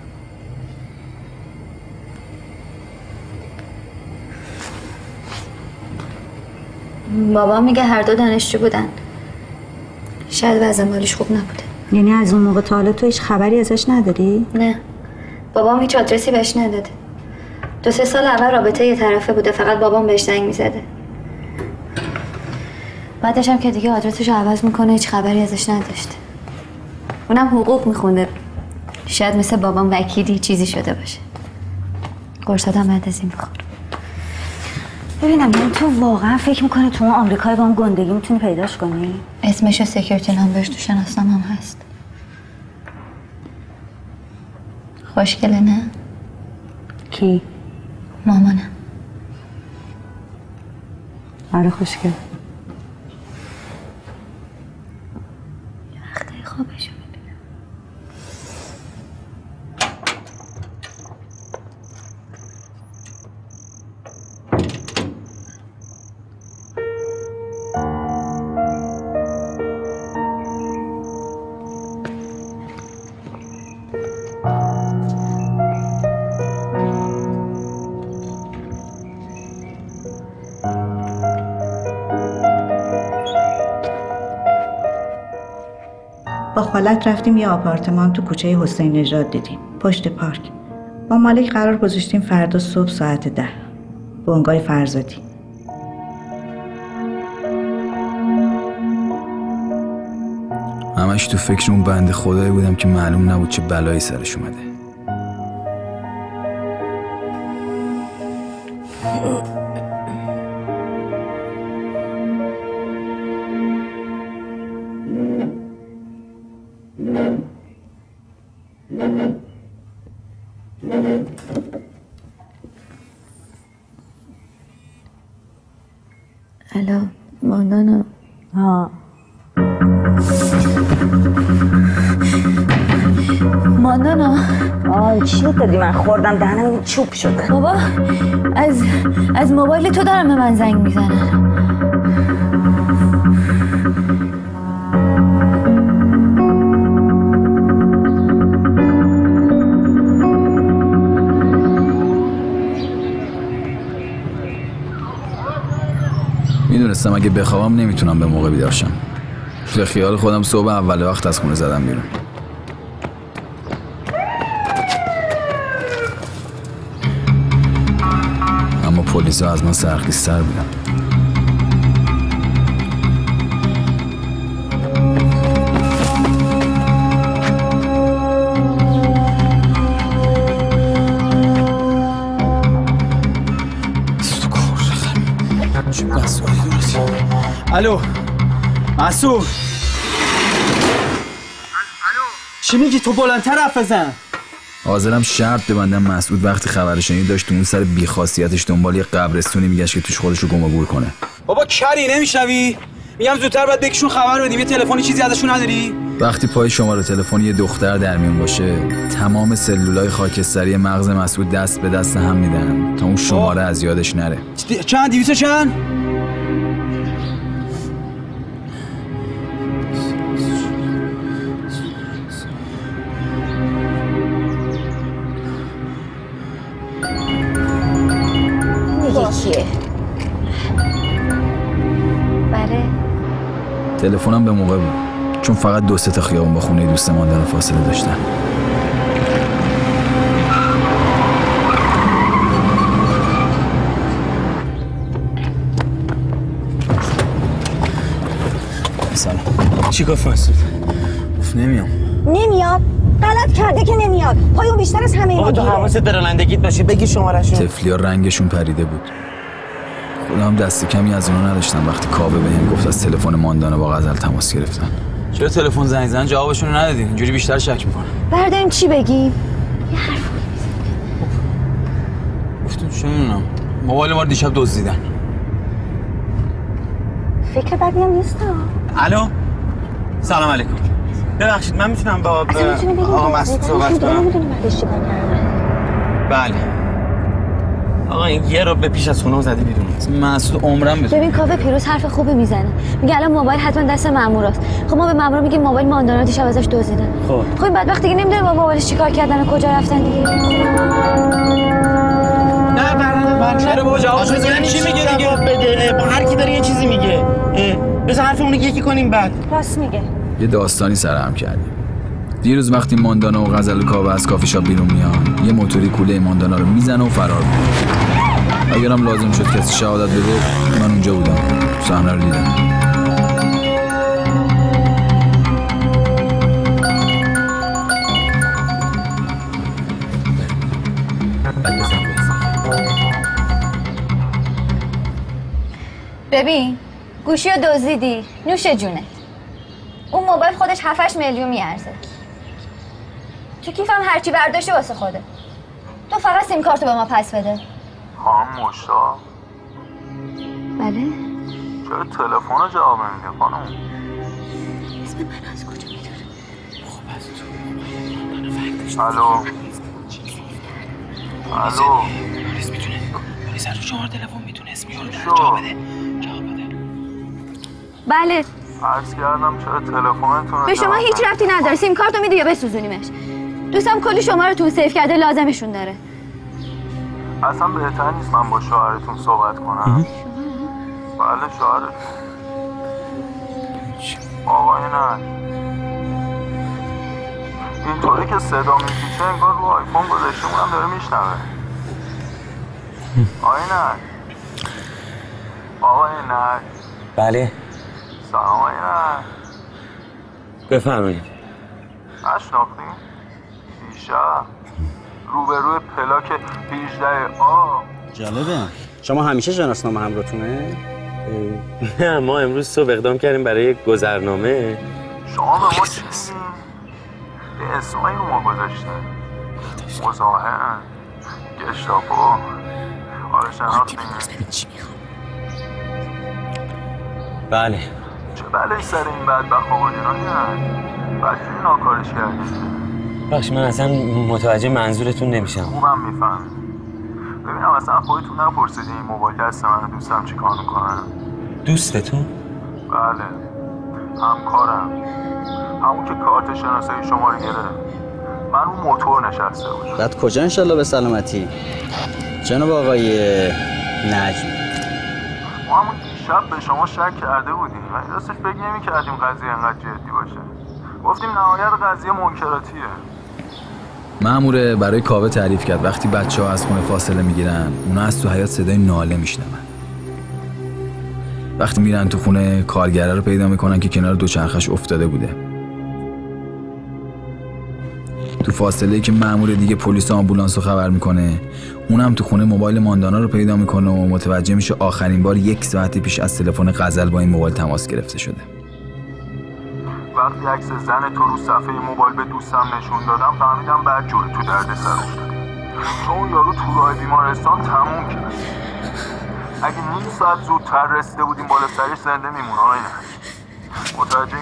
Speaker 6: بابا میگه هر دو دانشجو بودن. شاید وضع مالیش خوب نبوده.
Speaker 8: یعنی از اون موقع تا حالا تو هیچ خبری ازش نداری؟
Speaker 6: نه. بابام هیچ آدرسی بهش نداده. 2-3 سال اول رابطه یه طرفه بوده، فقط بابام بهش زنگ میزده. بعدش هم که دیگه آدرسش رو عوض میکنه هیچ خبری ازش نداشته. اونم حقوق میخونده. شاید مثل بابام وکیلی چیزی شده باشه. قرصاتم بعد از این میخوره.
Speaker 8: ببینم یعنی تو واقعا فکر میکنی تو اون آمریکای با اون گندگی میتونی پیداش کنی؟
Speaker 6: اسمش و سکیوریتی نمبرش تو شناسنامه‌ام هست. خوشگله نه؟
Speaker 8: کی؟
Speaker 6: مامانم.
Speaker 8: آره خوشگله.
Speaker 6: وقتی خوابشو ببینم.
Speaker 5: با خالت رفتیم یه آپارتمان تو کوچه حسین نژاد دیدیم، پشت پارک. با مالک قرار گذاشتیم فردا صبح ساعت 10 بنگاه فرزادی.
Speaker 1: همش تو فکر اون بنده خدایی بودم که معلوم نبود چه بلایی سرش اومده.
Speaker 6: الو ماندانا. ماندانا
Speaker 8: چی دادی؟ من خوردم دهنم چوب شده.
Speaker 6: بابا از موبایل تو دارم به من زنگ میزنن.
Speaker 1: میدونستم اگه بخوابم نمیتونم به موقع بیدار شم. به خیال خودم صبح اول وقت از خونه زدم بیرون. اما پلیسا از من سرخیزتر بودن.
Speaker 2: الو مسعود. چی میگی؟ تو بلندتر حرف بزن.
Speaker 1: حاضرم شرط ببندم مسعود وقتی خبر شنید داشت تو اون سر بی‌خاصیتش دنبال یه قبرستونی میگشت که توش خودشو گم و گور کنه.
Speaker 2: بابا کری نمیشنوی؟ میگم زودتر باید بکشون خبر بدیم. یه تلفنی چیزی ازشون نداری؟
Speaker 1: وقتی پای شماره تلفن یه دختر در میون باشه تمام سلولای خاکستری مغز مسعود دست به دست هم میدن تا اون شماره از یادش نره.
Speaker 2: چند؟ 200 چند؟
Speaker 6: کیه؟ بله
Speaker 1: تلفنم به موقع بود، چون فقط 2-3 تا خیابون با خونه دوست ماندن فاصله داشتن.
Speaker 3: سلام. چی گفت مسعود؟
Speaker 1: گفت نمیام.
Speaker 8: نمیاد؟ غلط کرده که نمیاد. پایو بیشتر از همه اینا
Speaker 3: تو حواست به رانندگیت باشه. بگی شماره‌شون.
Speaker 1: طفلیا رنگشون پریده بود. خودم دست کمی از اونا نداشتم وقتی کاوه بهم گفت از تلفن ماندانا با غزل تماس گرفتن. چرا تلفن زنگ زدن جوابشون رو ندادین؟ اینجوری بیشتر شک میکنن.
Speaker 8: برداریم چی بگیم؟ یه حرف
Speaker 1: گفتم چه میدونم. موبایل ما رو دیشب دزدیدن.
Speaker 8: فکر بدی هم نیست.
Speaker 3: الو. سلام علیکم. ببخشید من میتونم با آقا مسعود صحبت کنم؟ بله. آقا این یه رو به پیش از خونه زده بیرون.
Speaker 1: مسعود عمرم بده.
Speaker 6: ببین کاوه پیروز حرف خوبی میزنه. میگه الان موبایل حتما دست ماموراست. خب ما به مامورا میگیم موبایل ماندانا دیشب ازش دزدیدن. خب این بدبخت دیگه نمیدونه با موبایلش چیکار کردن و کجا رفتن دیگه.
Speaker 3: نه چرا بابا جواب چی میگه دیگه؟ بده. هر کی داره یه چیزی میگه. بذار حرفمون رو یکی کنیم بعد.
Speaker 6: راست میگه.
Speaker 1: یه داستانی سرهم کردیم. دیروز وقتی ماندانا و غزل و کاوه از کافی شاپ بیرون میان، یه موتوری کوله ماندانا رو میزنه و فرار میره. اگرم لازم شد کسی شهادت بده، من اونجا بودم. صحنه رو دیدم.
Speaker 6: ببین گوشی رو دزدیدی، نوش جونه. اون موبایل خودش 7-8 میلیون میارزه. تو کیفم هرچی برداشته واسه خوده. تو فقط سیم کارتو به ما پس بده.
Speaker 11: خانم مشتاق؟
Speaker 6: بله؟
Speaker 11: چرا تلفن رو جواب نمیدی خانم؟
Speaker 6: اسم من از کجا میداره؟
Speaker 3: خب از تو
Speaker 11: الو؟ الو؟
Speaker 3: پلیس میتونه پلیس رو شماره تلفن میتونه اسم یارو در جواب بده.
Speaker 6: بله.
Speaker 11: عرض کردم چرا تلفنتون
Speaker 6: به شما هیچ ربطی نداره. سیم کارتو میدی یا بسوزونیمش؟ دوستم کلی شماره‌تون سیف کرده، لازمشون داره.
Speaker 11: اصلا بهتر نیست من با شوهرتون صحبت کنم؟ بله شوهرتون. آقای نه اینطوری که صدا میپیچه انگار رو آیفون گذاشته اونم داره میشنوه. آقای نه آقای نه
Speaker 3: بله
Speaker 11: سلام آقای نه
Speaker 3: بفرمایید.
Speaker 11: نشناختی؟ دیشب روبروی پلاک 18 آ.
Speaker 10: جالبه. شما همیشه شناسنامه همراهتونه؟
Speaker 3: نه ما امروز صبح اقدام کردیم برای گذرنامه.
Speaker 11: شما به ما چی میگین؟ یه اسمایی رو ما گذاشته. مزاحم گشتاپو آره شناختیم.
Speaker 3: بله.
Speaker 11: چه بلایی سر این بدبخت آقایونا هست؟ بدجوری ناکارش کردید.
Speaker 3: باش من اصلا متوجه منظورتون نمیشم.
Speaker 11: خوبم میفهم. ببینم اصلا خودتون نپرسیدین این موبایل دست من دوستم چی کار میکنن؟
Speaker 3: دوستتون؟
Speaker 11: بله همکارم، همون که کارت شناسایی شما رو گرفت. من رو موتور نشسته بودم.
Speaker 10: بعد کجا انشالله به سلامتی؟ جناب آقای نجم
Speaker 11: ما همون شب به شما شک کرده بودیم و راستش فکر نمی‌کردیم قضیه انقدر جدی باشه. گفتیم نهایت قضیه منکراتیه.
Speaker 1: مأموره برای کاوه تعریف کرد وقتی بچه‌ها از خونه فاصله میگیرن اونا از تو حیاط صدای ناله میشنون. وقتی میرن تو خونه کارگره رو پیدا میکنن که کنار دوچرخش افتاده بوده. تو فاصله که مأمور دیگه پلیس و آمبولانس رو خبر میکنه، اونم تو خونه موبایل ماندانا رو پیدا میکنه و متوجه میشه آخرین بار 1 ساعت پیش از تلفن غزل با این موبایل تماس گرفته شده.
Speaker 11: وقتی عکس زن تو رو صفحه موبایل به دوستم نشون دادم فهمیدم بعد جوری تو درد سر افتاده. چون یارو تو راه بیمارستان تموم کرد. اگه نیم ساعت زودتر رسیده بودیم بالا سرش زنده میمونه. آینه متوجه؟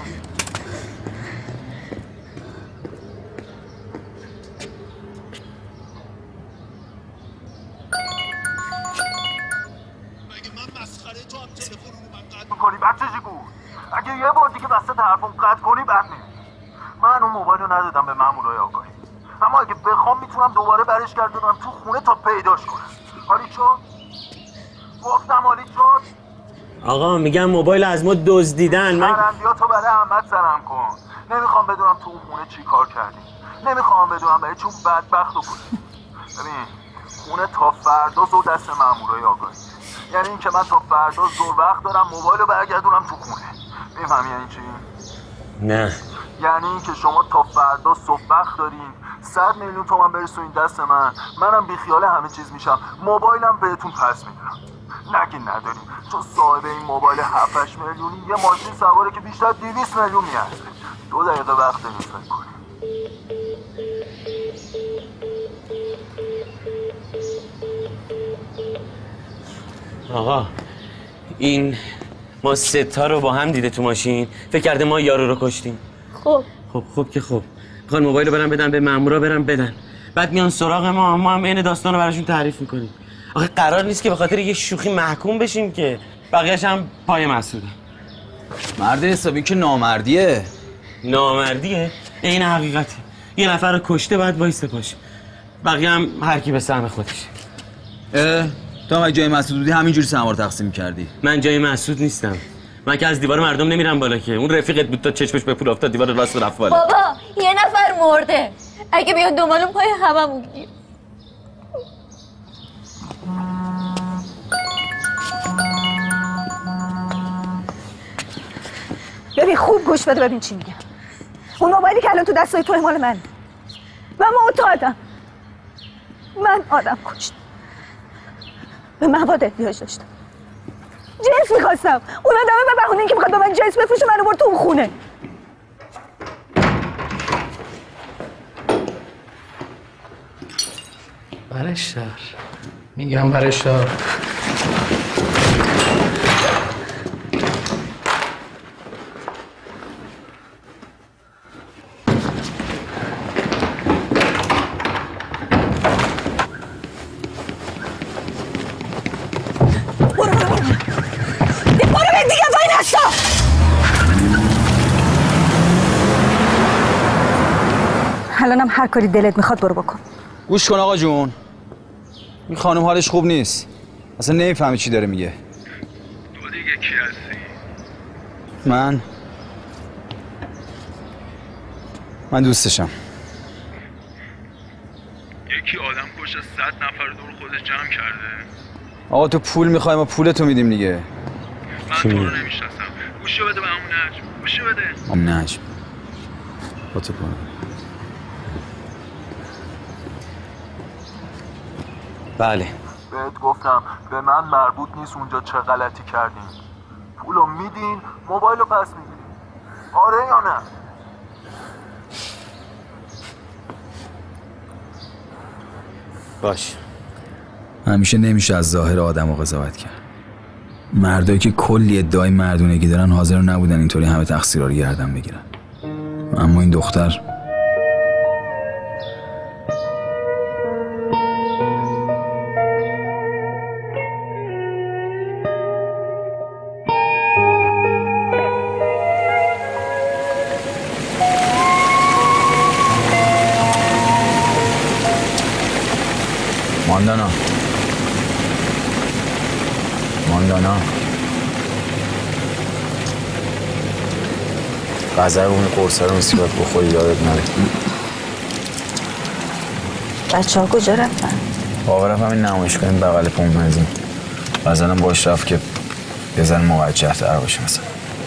Speaker 11: کنی بچه جیگو اگه یه بار دیگه وسط حرفم قطع کنی بد نیست. من اون موبایل رو ندادم به مامورای آگاهی، اما اگه بخوام میتونم دوباره برش گردونم تو خونه تا پیداش کنم. حالی شد؟ گفتم حالی شد؟
Speaker 3: آقا میگم موبایل از ما دزدیدن. من
Speaker 11: تو برای احمد سرم کن. نمیخوام بدونم تو اون خونه چی کار کردی. نمیخوام بدونم برای چون بدبخت و بود. ببین خونه تا فردا زور دست مامورای آگاهی. یعنی این که من تا فردا زور وقت دارم موبایل رو برگردونم تو خونه. میفهمی یعنی چی؟
Speaker 3: نه.
Speaker 11: یعنی این که شما تا فردا صبح وقت دارین 100 میلیون تومان برسونین دست منم بیخیال همه چیز میشم، موبایلم بهتون پس میدم. نگین نداریم چون صاحب این موبایل 7-8 میلیونی یه ماشین سواره که بیشتر 200 میلیون میارزه. 2 دقیقه وقت نمی‌فکر کنیم.
Speaker 3: آقا این ما ستا رو با هم دیده تو ماشین، فکر کرده ما یارو رو کشتیم. خب که خب میخوان موبایل رو برن بدن به مامورا، برن بدن، بعد میان سراغ ما هم این داستان رو براشون تعریف میکنیم. آخه قرار نیست که به خاطر یه شوخی محکوم بشیم که بقیه‌اش هم پای مسعوده.
Speaker 1: مرد حسابی که نامردیه. این
Speaker 3: حقیقته. یه نفر رو کشته باید وایسته باشه، بقیه هم هر کی به سهم خودش.
Speaker 1: تو اگه جای مسعود بودی همینجوری سهم‌ها رو تقسیم کردی.
Speaker 3: من جای مسعود نیستم. من که از دیوار مردم نمیرم بالا که. اون رفیقت بود تا چشمش به پول افتاد دیوار راست رفت بالا.
Speaker 6: بابا یه نفر مرده، اگه بیاد دنبالون پای هممون گیر.
Speaker 12: ببین خوب گوش بده ببین چی میگم. اون موبایلی که الان تو دستای تو مال من و معتادم. من آدم کشتم، به مواد احتیاج داشتم، جنس میخواستم. اون آدمه به بهونه اینکه میخواد به من جنس بفروشه منو برد تو اون خونه.
Speaker 13: برشتر میگم برشتر.
Speaker 12: الانم هر کاری دلت میخواد برو بکن.
Speaker 1: گوش کن آقا جون، این خانم حالش خوب نیست، اصلا نمیفهمی چی داره میگه.
Speaker 11: تو دیگه کی هستی؟
Speaker 1: من دوستشم.
Speaker 11: یکی آدم کشه 100 نفر دور خودش جمع کرده.
Speaker 1: آقا تو پول میخوای ما پولتو میدیم دیگه.
Speaker 11: من تو رو نمیشناسم. گوشو بده به همون نجم. گوشو بده.
Speaker 1: نجم با تو کنم.
Speaker 3: بله
Speaker 11: بهت گفتم به من مربوط نیست اونجا چه غلطی کردین. پولو میدین موبایلو پس میگیرین. آره یا نه؟
Speaker 3: باش.
Speaker 1: همیشه نمیشه از ظاهر آدمو قضاوت کرد. مردایی که کلی ادعای مردونگی دارن حاضر نبودن اینطوری همه تقصیرها رو گردن بگیرن. اما این دختر ماندانا غذای اون قرصه رو میسی باید بخوری یادت نره.
Speaker 12: بچه ها کجا رفتن؟
Speaker 1: بابا رفت همین نمایشگاه این بغل پمپ بنزین. غزلم باش رفت که یه ذره موجه تر باشه مثلا.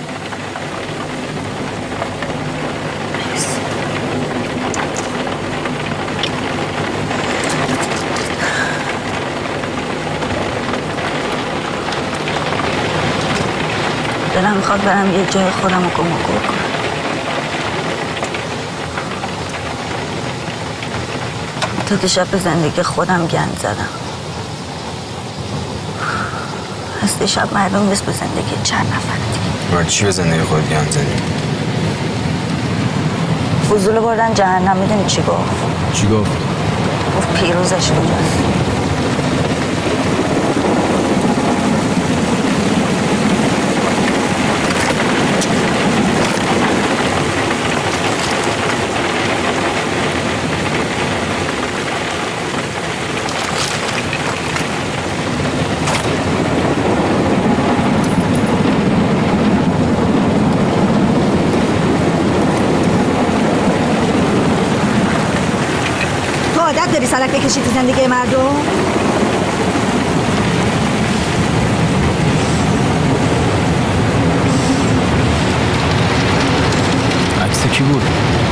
Speaker 12: دلم میخواد برم یه جای خودم رو گم و گور کنم. تا دیشب به زندگی خودم گند زدم. از دیشب معلوم نیست به زندگی چند نفر دیگه.
Speaker 1: برای چی به زندگی خود گند زدی؟
Speaker 12: فضول بردن جهنم. میدونی چی گفت؟
Speaker 1: چی گفت؟
Speaker 12: گفت پیروزش کجاست. نداری سرک بکشی تو زندگی مردم؟
Speaker 1: عکس کی بود؟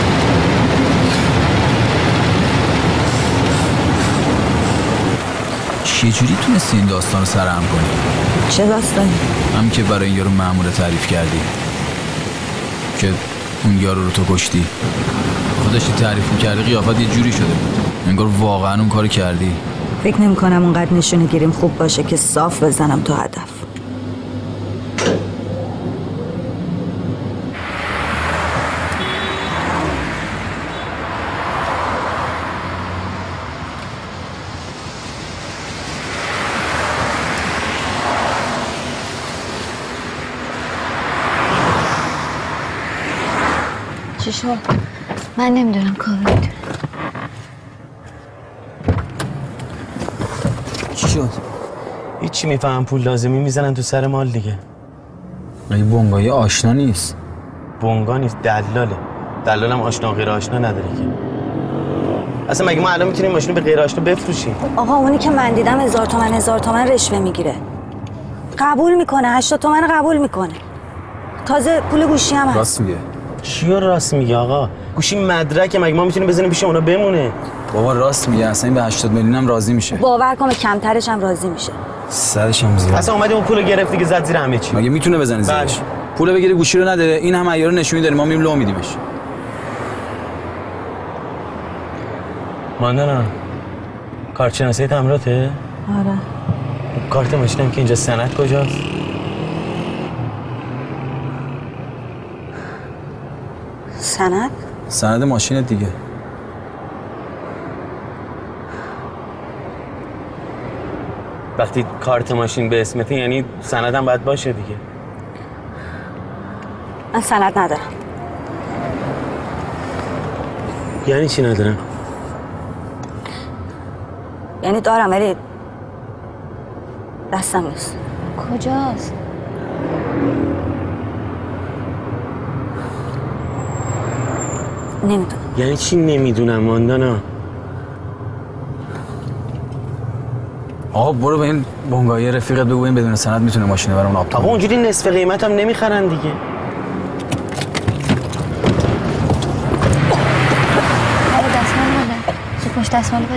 Speaker 1: چجوری تونستی این داستان رو سرهم کنی؟
Speaker 12: چه داستانی؟
Speaker 1: هم که برای این یارو مأمور تعریف کردی که اون یارو رو تو کشتی. خودشی تعریف می‌کردی قیافت یه جوری شده بود انگار واقعا اون کارو کردی.
Speaker 12: فکر نمی‌کنم اونقدر نشونه گیریم خوب باشه که صاف بزنم تو هدف.
Speaker 6: چی شد؟ من نمیدونم کاوه میدونه.
Speaker 3: چی شد؟ هیچی میفهم پول لازمی میزنن تو سر مال دیگه.
Speaker 1: مگه بونگایی آشنا نیست؟
Speaker 3: بونگا نیست، دلاله. دلالم آشنا غیر آشنا نداره که. اصلا مگه ما الان میتونیم ماشین به غیر آشنا بفروشیم؟
Speaker 12: آقا اونی که من دیدم 1000 تومن رشوه میگیره. قبول میکنه 80 تومن قبول میکنه. تازه پول گوشی هم هست.
Speaker 1: راست میگه.
Speaker 3: چیو راست میگه آقا؟ گوشی مدرکه، مگه ما میتونیم بزنیم پیش اونا بمونه؟
Speaker 1: بابا راست میگه، اصلا این به 80 میلیون هم راضی میشه.
Speaker 12: باور کن کمترش هم راضی میشه.
Speaker 1: 100ش هم زیاد.
Speaker 3: اصلا اومدی اون پولو گرفتی که زد زیر همه چی.
Speaker 1: مگه میتونه بزنه زیرش؟ پول بگیره گوشی رو نده، این هم عیار نشونی داره، ما میریم لو میدیمش.
Speaker 3: ماندانا کارت شناسی تمراته؟
Speaker 12: آره.
Speaker 3: کارت ماشینم که اینجا سند کجاست؟
Speaker 12: سند؟
Speaker 1: سند ماشین دیگه.
Speaker 3: وقتی کارت ماشین به اسمته یعنی سندم باید باشه دیگه.
Speaker 12: من سند ندارم.
Speaker 3: یعنی چی ندارم؟
Speaker 12: یعنی دارم ولی دستم نیست.
Speaker 6: کجاست؟
Speaker 12: نمیدونم.
Speaker 3: یعنی چی نمیدونم ماندانا؟
Speaker 1: آقا برو به این بونگایی رفیقت بگو این بدون سند میتونه ماشین برام آب.
Speaker 3: آقا اونجوری نصف قیمت هم نمیخرن دیگه.
Speaker 6: دستمال بده. سوپاش دستمال بده.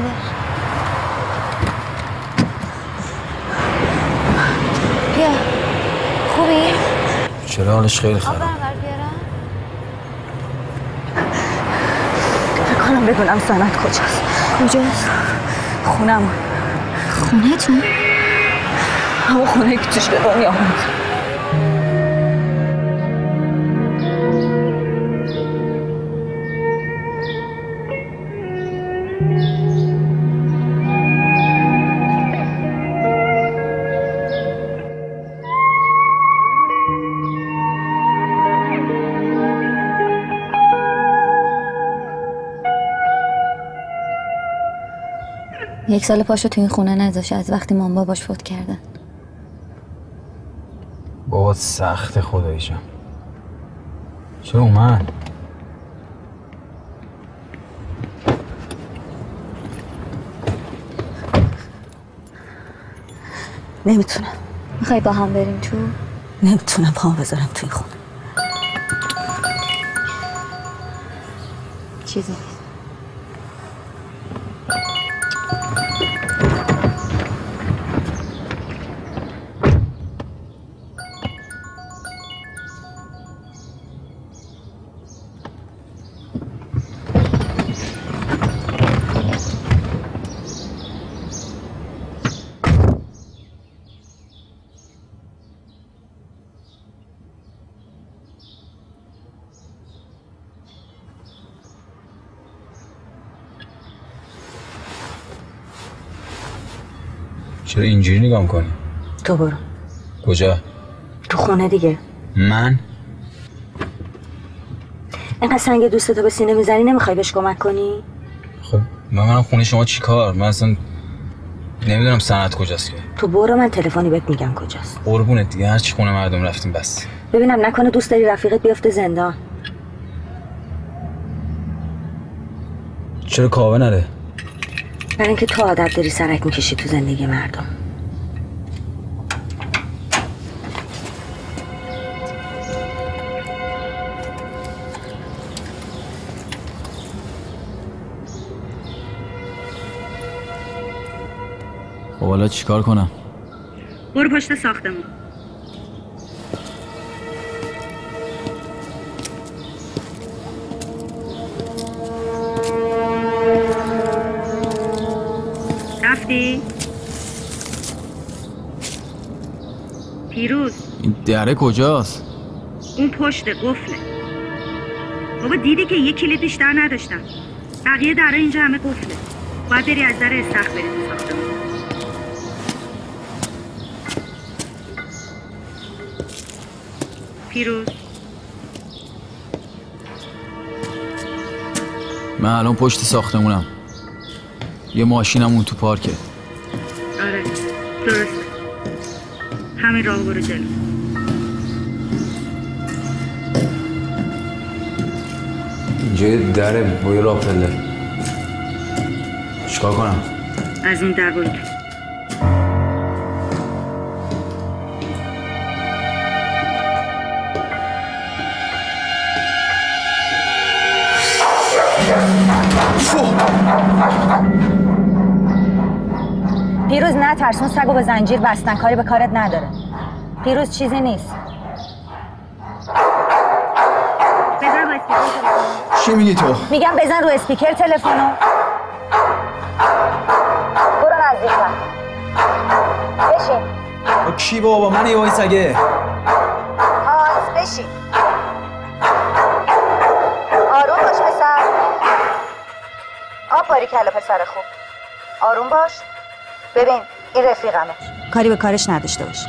Speaker 6: بیا. خوبی؟
Speaker 1: چرا حالش خیلی خراب.
Speaker 12: فکر کنم بدونم سند کجاست.
Speaker 6: کجاست؟
Speaker 12: خونم.
Speaker 6: خونه تو؟
Speaker 12: همون خونه که توش به دنیا آمد.
Speaker 6: یک سال پاشو تو این خونه نذاشه از وقتی مام باباش فوت کردن.
Speaker 1: بابا سخت خدایی جان. چرا اومد؟
Speaker 12: نمیتونم.
Speaker 6: میخوای با هم بریم تو؟
Speaker 12: نمیتونم پام بذارم تو این خونه.
Speaker 6: چیزی نیست.
Speaker 1: چرا اینجوری نگاه میکنی؟
Speaker 12: تو برو.
Speaker 1: کجا؟
Speaker 12: تو خونه دیگه.
Speaker 1: من؟
Speaker 12: اینقدر سنگ دوستتو به سینه میزنی نمیخوای بهش کمک کنی؟
Speaker 1: خب منم خونه شما چی کار؟ من اصلا نمیدونم سند کجاست که.
Speaker 12: تو برو من تلفنی بهت میگم کجاست.
Speaker 1: قربونت دیگه هر چی خونه مردم رفتیم بس.
Speaker 12: ببینم نکنه دوست داری رفیقت بیفته زندان.
Speaker 1: چرا کاوه نره؟
Speaker 8: برای اینکه تو عادت داری سرک میکشی تو زندگی مردم.
Speaker 1: خب حالا چیکار کنم؟
Speaker 8: برو پشت ساختمون. رفتی؟ پیروز
Speaker 1: این دره کجاست؟
Speaker 8: اون پشت قفله. بابا دیدی که یه کلید بیشتر نداشتم. بقیه دره اینجا همه قفله. باید بری از در استخر بری تو ساختمون. پیروز
Speaker 1: من الان پشت ساختمونم. یه ماشینم اون تو پارکه.
Speaker 8: آره درست. همین راه برو جلو.
Speaker 1: اینجا یه دره با یه راه پله. چیکار کنم؟
Speaker 8: از اون در برو. پیروز نترسون، سگو به زنجیر بستن، کاری به کارت نداره. پیروز چیزی نیست. بزن رو اسپیکر.
Speaker 1: چی میگی تو؟
Speaker 8: میگم بزن رو اسپیکر تلفنو. برو نزدیکم. بشین.
Speaker 1: با کی بابا؟ من یه سگه.
Speaker 8: هانس بشین. آروم باش پسر. باری کلا پسر خوب. آروم باش. ببین این رفیقمه، کاری به کارش نداشته باش.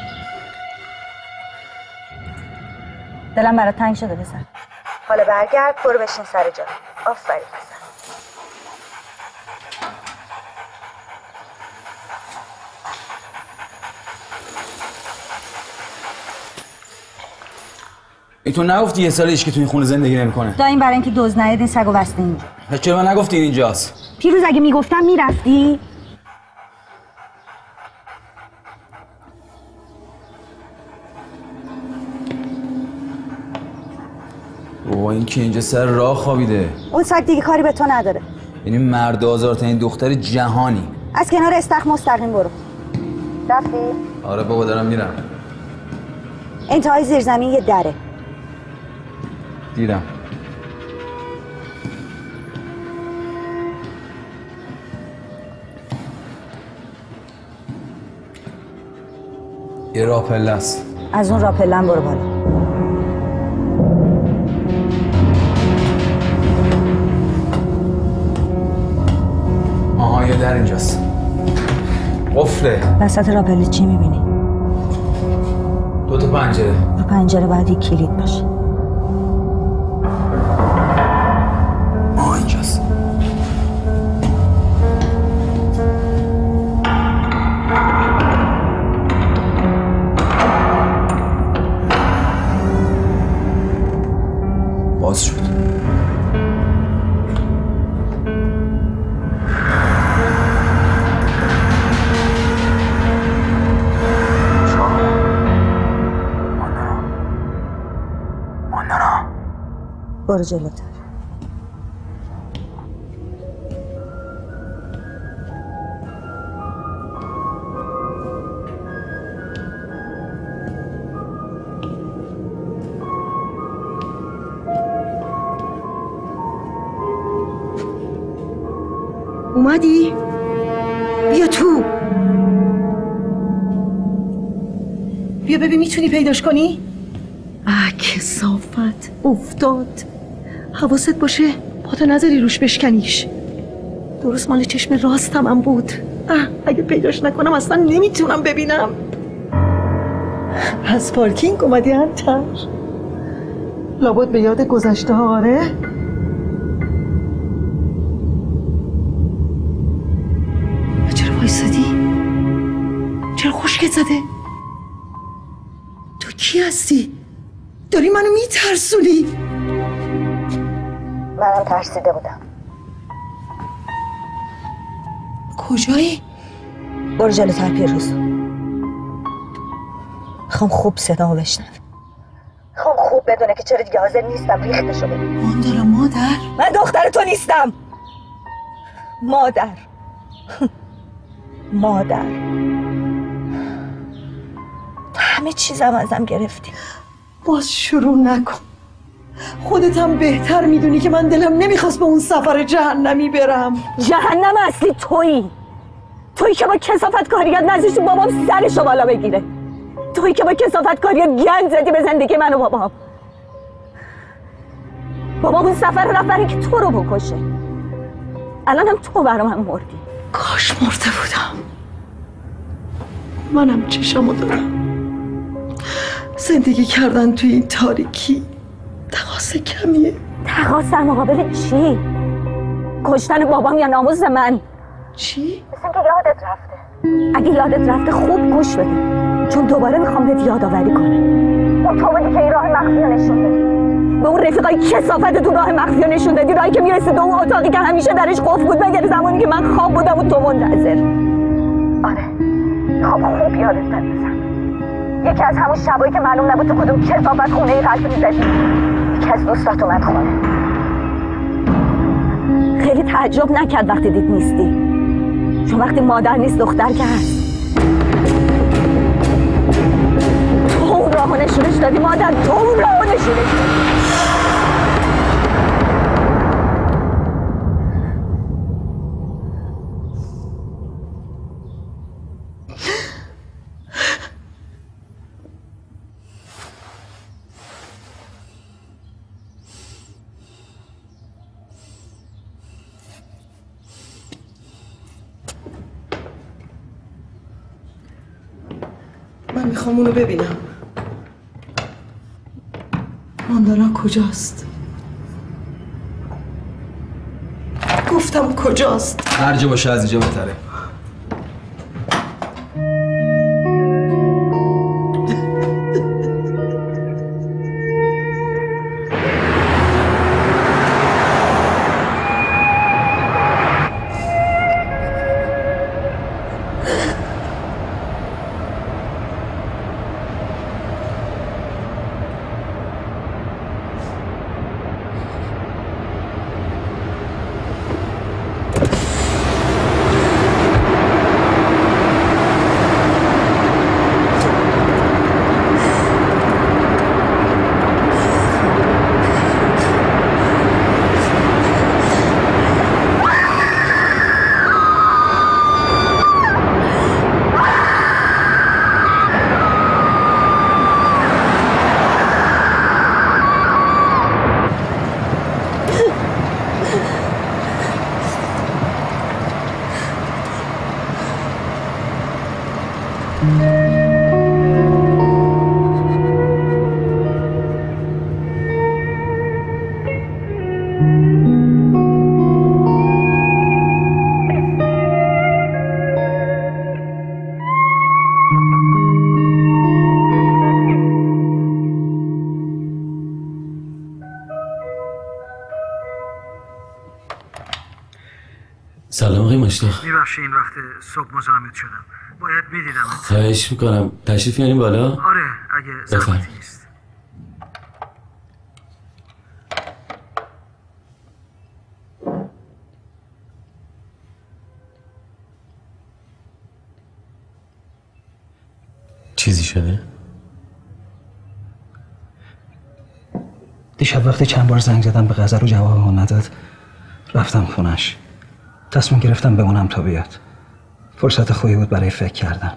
Speaker 8: دلم برات تنگ شده پسر. حالا برگرد برو بشین سر جا. آفرین پسر.
Speaker 1: ای تو نگفتی یه سال هیچ که تو این خونه زندگی نمیکنه؟
Speaker 8: این برای اینکه دزد نیاد این سگو بسته اینجا.
Speaker 1: چرا من نگفتی اینجاست؟
Speaker 8: پیروز اگه میگفتم میرفتی؟
Speaker 1: بابا این که اینجا سر راه خوابیده.
Speaker 8: اون سگ دیگه کاری به تو نداره.
Speaker 1: یعنی مرد آزارترین دختر جهانی.
Speaker 8: از کنار استخر مستقیم برو. رفتی؟
Speaker 1: آره بابا دارم میرم.
Speaker 8: انتهای زیرزمین یه دره.
Speaker 1: دیدم. یه راه پله است.
Speaker 8: از اون راه پله برو بالا.
Speaker 1: آها یه در اینجاست. قفله.
Speaker 8: وسط راه پله چی میبینی؟
Speaker 1: 2 تا پنجره.
Speaker 8: رو پنجره باید یک کلید باشه.
Speaker 1: اینجاست. باز شد.
Speaker 8: برو جلوتر.
Speaker 12: اومدی؟ بیا تو. بیا ببین میتونی پیداش کنی؟ کثافت افتاد. حواست باشه پاتو نذاری روش بشکنیش. درست مال چشم راستم هم بود. اگه پیداش نکنم اصلا نمیتونم ببینم. از پارکینگ اومدی انتر؟ لابد به یاد گذشته ها. آره؟ چرا وایسادی؟ چرا خشکت زده؟ تو کی هستی؟ داری منو میترسونی؟
Speaker 8: منم ترسیده بودم.
Speaker 12: کجایی؟
Speaker 8: برو جلوتر پیروز. میخوام خوب صدامو بشنوی. میخوام خوب بدونه که چرا دیگه حاضر نیستم ریختشو ببینم.
Speaker 12: مادر
Speaker 8: من دختر تو نیستم. مادر مادر تو همه چیزم ازم گرفتی.
Speaker 12: باز شروع نکن. خودت هم بهتر میدونی که من دلم نمیخواست به اون سفر جهنمی برم.
Speaker 8: جهنم اصلی تویی که با کثافت کاریات نذاشتی بابام سرشو بالا بگیره. تویی که با کثافت کاریات گند زدی به زندگی من و بابام. بابا اون سفر رفت برای که تو رو بکشه. الان هم تو برای من مردی.
Speaker 12: کاش مرده بودم. منم چشمو دارم. زندگی کردن توی این تاریکی تقاص کمیه.
Speaker 8: تقاص در مقابل چی؟ کشتن بابام یا ناموس من؟
Speaker 12: چی؟
Speaker 8: مثل که یادت رفته. اگه یادت رفته خوب گوش بده، چون دوباره میخوام بهت یادآوری کنم. اون تو بودی که این راه مخفی رو نشون دادی. به اون رفیقای کثافت تو راه مخفی رو نشون دادی. راهی که میرسه به اون اتاقی که همیشه درش قفل بود مگر زمانی که من خواب بودم و تو منتظر. آره خوب یادت بندازم. یکی از همون شبایی که معلوم نبود تو کدوم کثافت خونه ای قلب می‌زدی. یکی از دوستات اومد خونه. خیلی تعجب نکرد وقتی دید نیستی، چون وقتی مادر نیست دختر که هست. تو اون راهو نشونش دادی مادر، تو اون راهو نشونش دادی.
Speaker 12: من میخوام اونو ببینم. ماندارا کجاست؟ گفتم کجاست؟
Speaker 1: هر جا باشه از اینجا بهتره.
Speaker 3: سلام آقای مشتاق.
Speaker 14: میبخشی این وقت صبح مزاحمت شدم. باید میدیدم.
Speaker 3: خواهش میکنم تشریف میاریم بالا؟
Speaker 14: آره اگه زحمتی نیست.
Speaker 3: چیزی شده؟
Speaker 2: دیشب وقتی چند بار زنگ زدم به غزل و جوابمو نداد، رفتم خونش. تصمیم گرفتم بمونم تا بیاد. فرصت خوبی بود برای فکر کردن.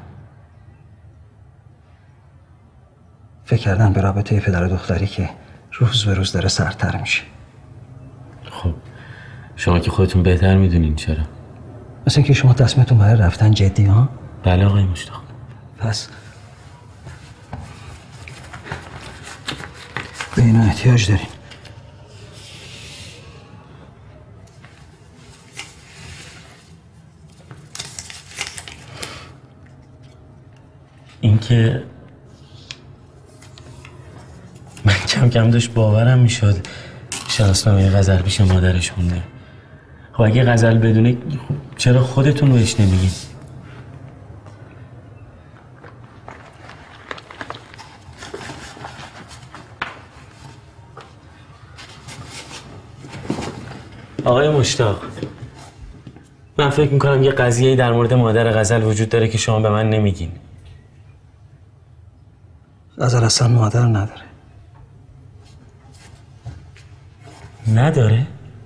Speaker 2: فکر کردن به رابطه پدر و دختری که روز به روز داره سردتر میشه.
Speaker 3: خب شما که خودتون بهتر میدونین چرا؟
Speaker 2: مثل اینکه شما تصمیمتون برای رفتن جدی ها؟
Speaker 3: بله آقای مشتاق.
Speaker 2: پس به اینا احتیاج دارین.
Speaker 3: اینکه من کم کم داشت باورم میشد شناسنامه غزل پیش مادرش مونده. خب اگه غزل بدونه چرا خودتون بهش نمیگین؟ آقای مشتاق، من فکر میکنم یه قضیه‌ای در مورد مادر غزل وجود داره که شما به من نمیگین.
Speaker 14: غزل اصلا مادر نداره.
Speaker 3: نداره؟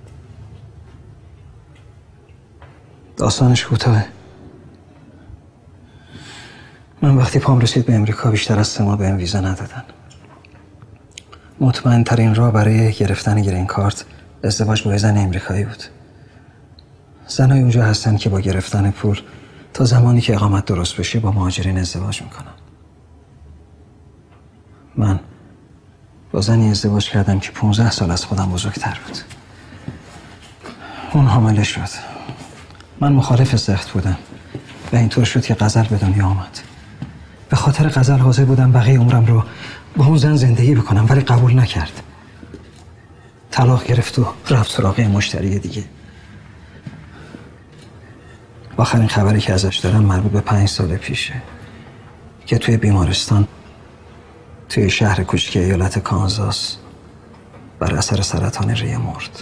Speaker 14: داستانش کوتاهه. من وقتی پام رسید به امریکا بیشتر از 3 ماه بهم ویزا ندادن. مطمئن ترین راه برای گرفتن گرین کارت ازدواج با زن امریکایی بود. زنای اونجا هستن که با گرفتن پول تا زمانی که اقامت درست بشه با مهاجرین ازدواج میکنن. من با زنی ازدواج کردم که 15 سال از خودم بزرگتر بود. اون حامله شد. من مخالف سخت بودم و اینطور شد که غزل به دنیا آمد. به خاطر غزل حاضر بودم بقیه عمرم رو با اون زن زندگی بکنم، ولی قبول نکرد. طلاق گرفت و رفت سراغ مشتری دیگه. آخرین خبری که ازش دارم مربوط به 5 سال پیشه که توی بیمارستان توی شهر کوچیک ایالت کانزاس بر اثر سرطان ریه مرد.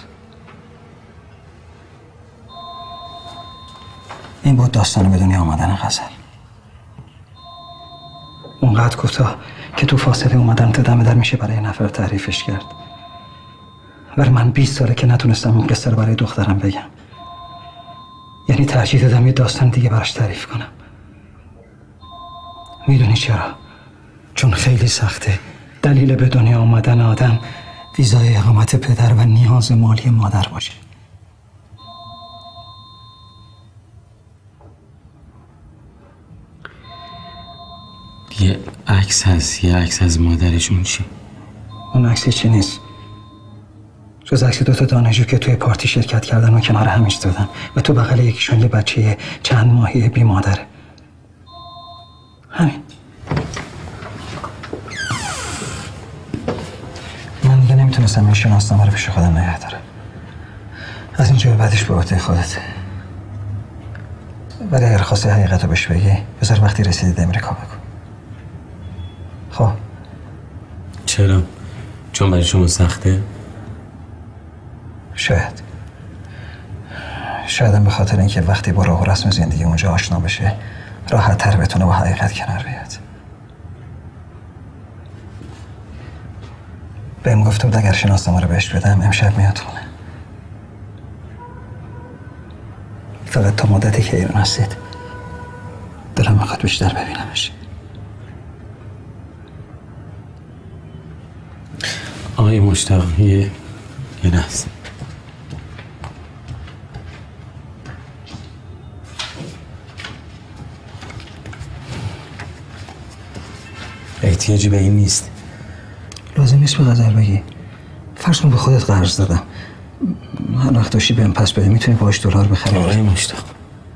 Speaker 14: این بود داستان به دنیا آمدن غزل. اونقدر کوتاه که تو فاصله اومدن تا دم در میشه برای نفر تعریفش کرد. ولی من 20 ساله که نتونستم اون قصه رو برای دخترم بگم. یعنی ترجیح دادم یه داستان دیگه براش تعریف کنم. میدونی چرا؟ چون خیلی سخته دلیل به دنیا آمدن آدم ویزای اقامت پدر و نیاز مالی مادر باشه.
Speaker 3: یه عکس هست، یه عکس از مادرشون. چی؟
Speaker 14: اون عکس چی نیست جز عکس 2 تا دانشجو که توی پارتی شرکت کردن و کنار هم ایستادن و تو بغل یکیشون یه بچه چند ماهی بی مادره. همین. من دیگه نمیتونستم این شناسنامه رو پیش خودم نگه دارم. از اینجا به بعدش به عهده خودت. ولی اگر خواستی حقیقت رو بهش بگی بذار وقتی رسیدید امریکا بگو. خب
Speaker 3: چرا؟ چون برای شما سخته؟
Speaker 14: شایدم به خاطر اینکه وقتی با راه و رسم زندگی اونجا آشنا بشه راحت تر بتونه با حقیقت کنار بیاد. بهم گفته بود اگر شناسنامه رو بهش بدم امشب میاد خونه. فقط تا مدتی که ایران هستید دلم میخواد بیشتر ببینمش.
Speaker 3: آقای مشتاق یه لحظه. احتیاجی به این نیست.
Speaker 14: لازم نیست به غزل بگی. فرض کن به خودت قرض دادم. هر وقت داشتی بهم پس بده میتونی باهاش دلار بخری.
Speaker 3: آقای مشتاق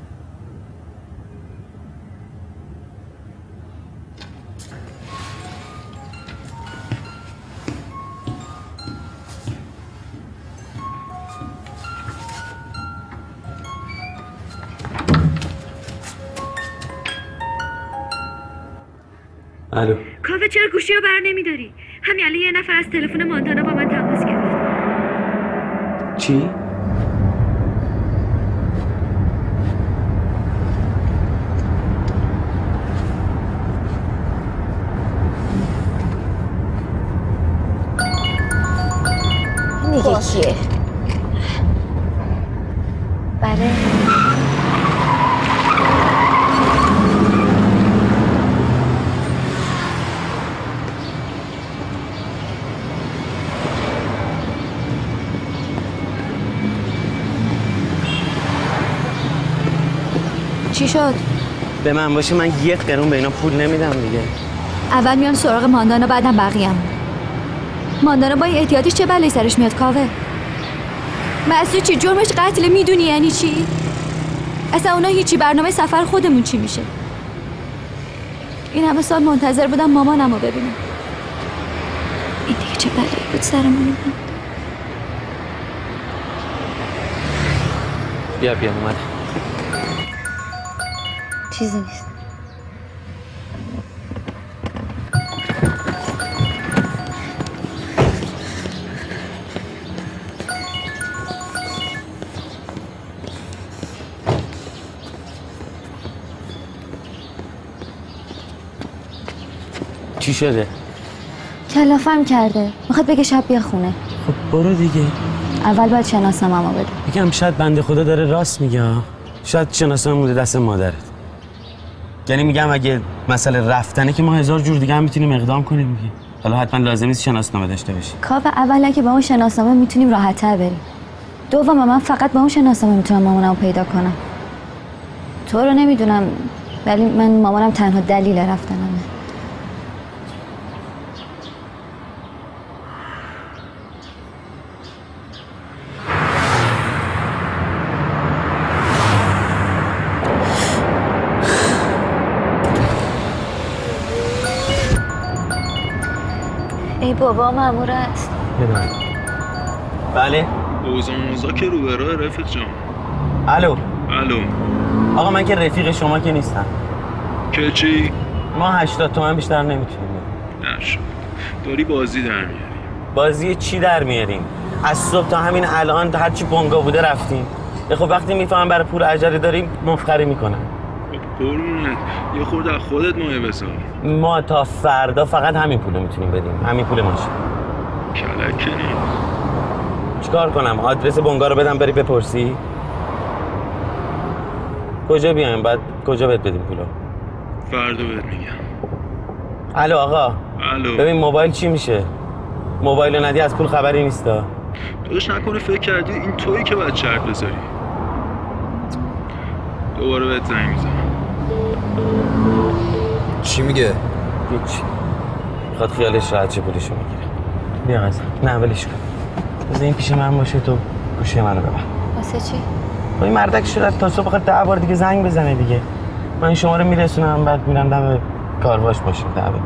Speaker 3: الو.
Speaker 15: کاوه چرا گوشی رو بر نمیداری؟ همین الان یه نفر از تلفن مانتانا با من تماس گرفت.
Speaker 3: چی؟
Speaker 8: دیگه کیه؟ بله.
Speaker 6: چی شد؟
Speaker 3: به من باشه من 1 قرون به اینا پول نمیدم دیگه.
Speaker 6: اول میام سراغ ماندانا بعدم بقیه‌ام. ماندانا با این احتیاطش چه بلایی سرش میاد کاوه؟ مسعود چی جرمش قتل میدونی یعنی چی؟ اصلا اونا هیچی برنامه سفر خودمون چی میشه؟ این همه سال منتظر بودم مامانمو ببینم. این دیگه چه بلایی بود سرمون اومد.
Speaker 3: بیا اومد.
Speaker 6: چیزی نیست.
Speaker 3: چی شده؟
Speaker 6: کلافم کرده. میخواد بگه شب بیا خونه.
Speaker 3: خب برو دیگه.
Speaker 6: اول باید شناسنامه‌مو بده.
Speaker 3: میگم شاید بنده خدا داره راست میگه. شاید شناسنامه بوده دست مادرت. یعنی میگم اگه مسئله رفتنه که ما 1000 جور دیگه هم میتونیم اقدام کنیم دیگه. حالا حتما لازم نیست شناسنامه داشته باشی.
Speaker 6: کاو اولا که با اون شناسنامه میتونیم راحت‌تر بریم. دوم من فقط با اون شناسنامه میتونم مامانمو پیدا کنم. تو رو نمیدونم ولی من مامانم تنها دلیل رفتنمه. ای بابا مأمور است.
Speaker 3: بله.
Speaker 11: اوزا که رو به راه رفیق جان.
Speaker 3: الو.
Speaker 11: آقا
Speaker 3: من که رفیق شما که نیستم.
Speaker 11: که چی؟
Speaker 3: ما 80 تومن بیشتر نمیتونیم.
Speaker 11: نشد. داری بازی در میاری.
Speaker 3: بازی چی در میاریم؟ از صبح تا همین الان هر چی بونگا بوده رفتیم. خب وقتی میفهمم برای پول اجاره داریم مفخری میکنن.
Speaker 11: قربونت یه خورده از خودت مایه بذار.
Speaker 3: ما تا فردا فقط همین پولو میتونیم بدیم. همین پول ماشین.
Speaker 11: کلکه نیست.
Speaker 3: چیکار کنم؟ آدرس بونگا رو بدم بری بپرسی؟ کجا بیایم؟ بعد کجا بهت بدیم پولو؟
Speaker 11: فردا بهت میگم.
Speaker 3: الو آقا. ببین موبایل چی میشه؟ موبایل رو ندی از پول خبری نیستا.
Speaker 11: داداش نکنه فکر کردی این تویی که باید شرط بذاری. دوباره بهت زنگ میزنم.
Speaker 1: چی میگه؟
Speaker 3: هیچ. میخواد خیالش راحت چه پولشو میگیره. بیا قضا. نه ولش کن. بذار این پیش من باشه تو گوشی منو ببر.
Speaker 6: واسه چی؟
Speaker 3: با این مردک شده تا صبح بخواد 10 بار دیگه زنگ بزنه دیگه. من شما رو میرسونم بعد میرم دم کارواش باشه دعوت.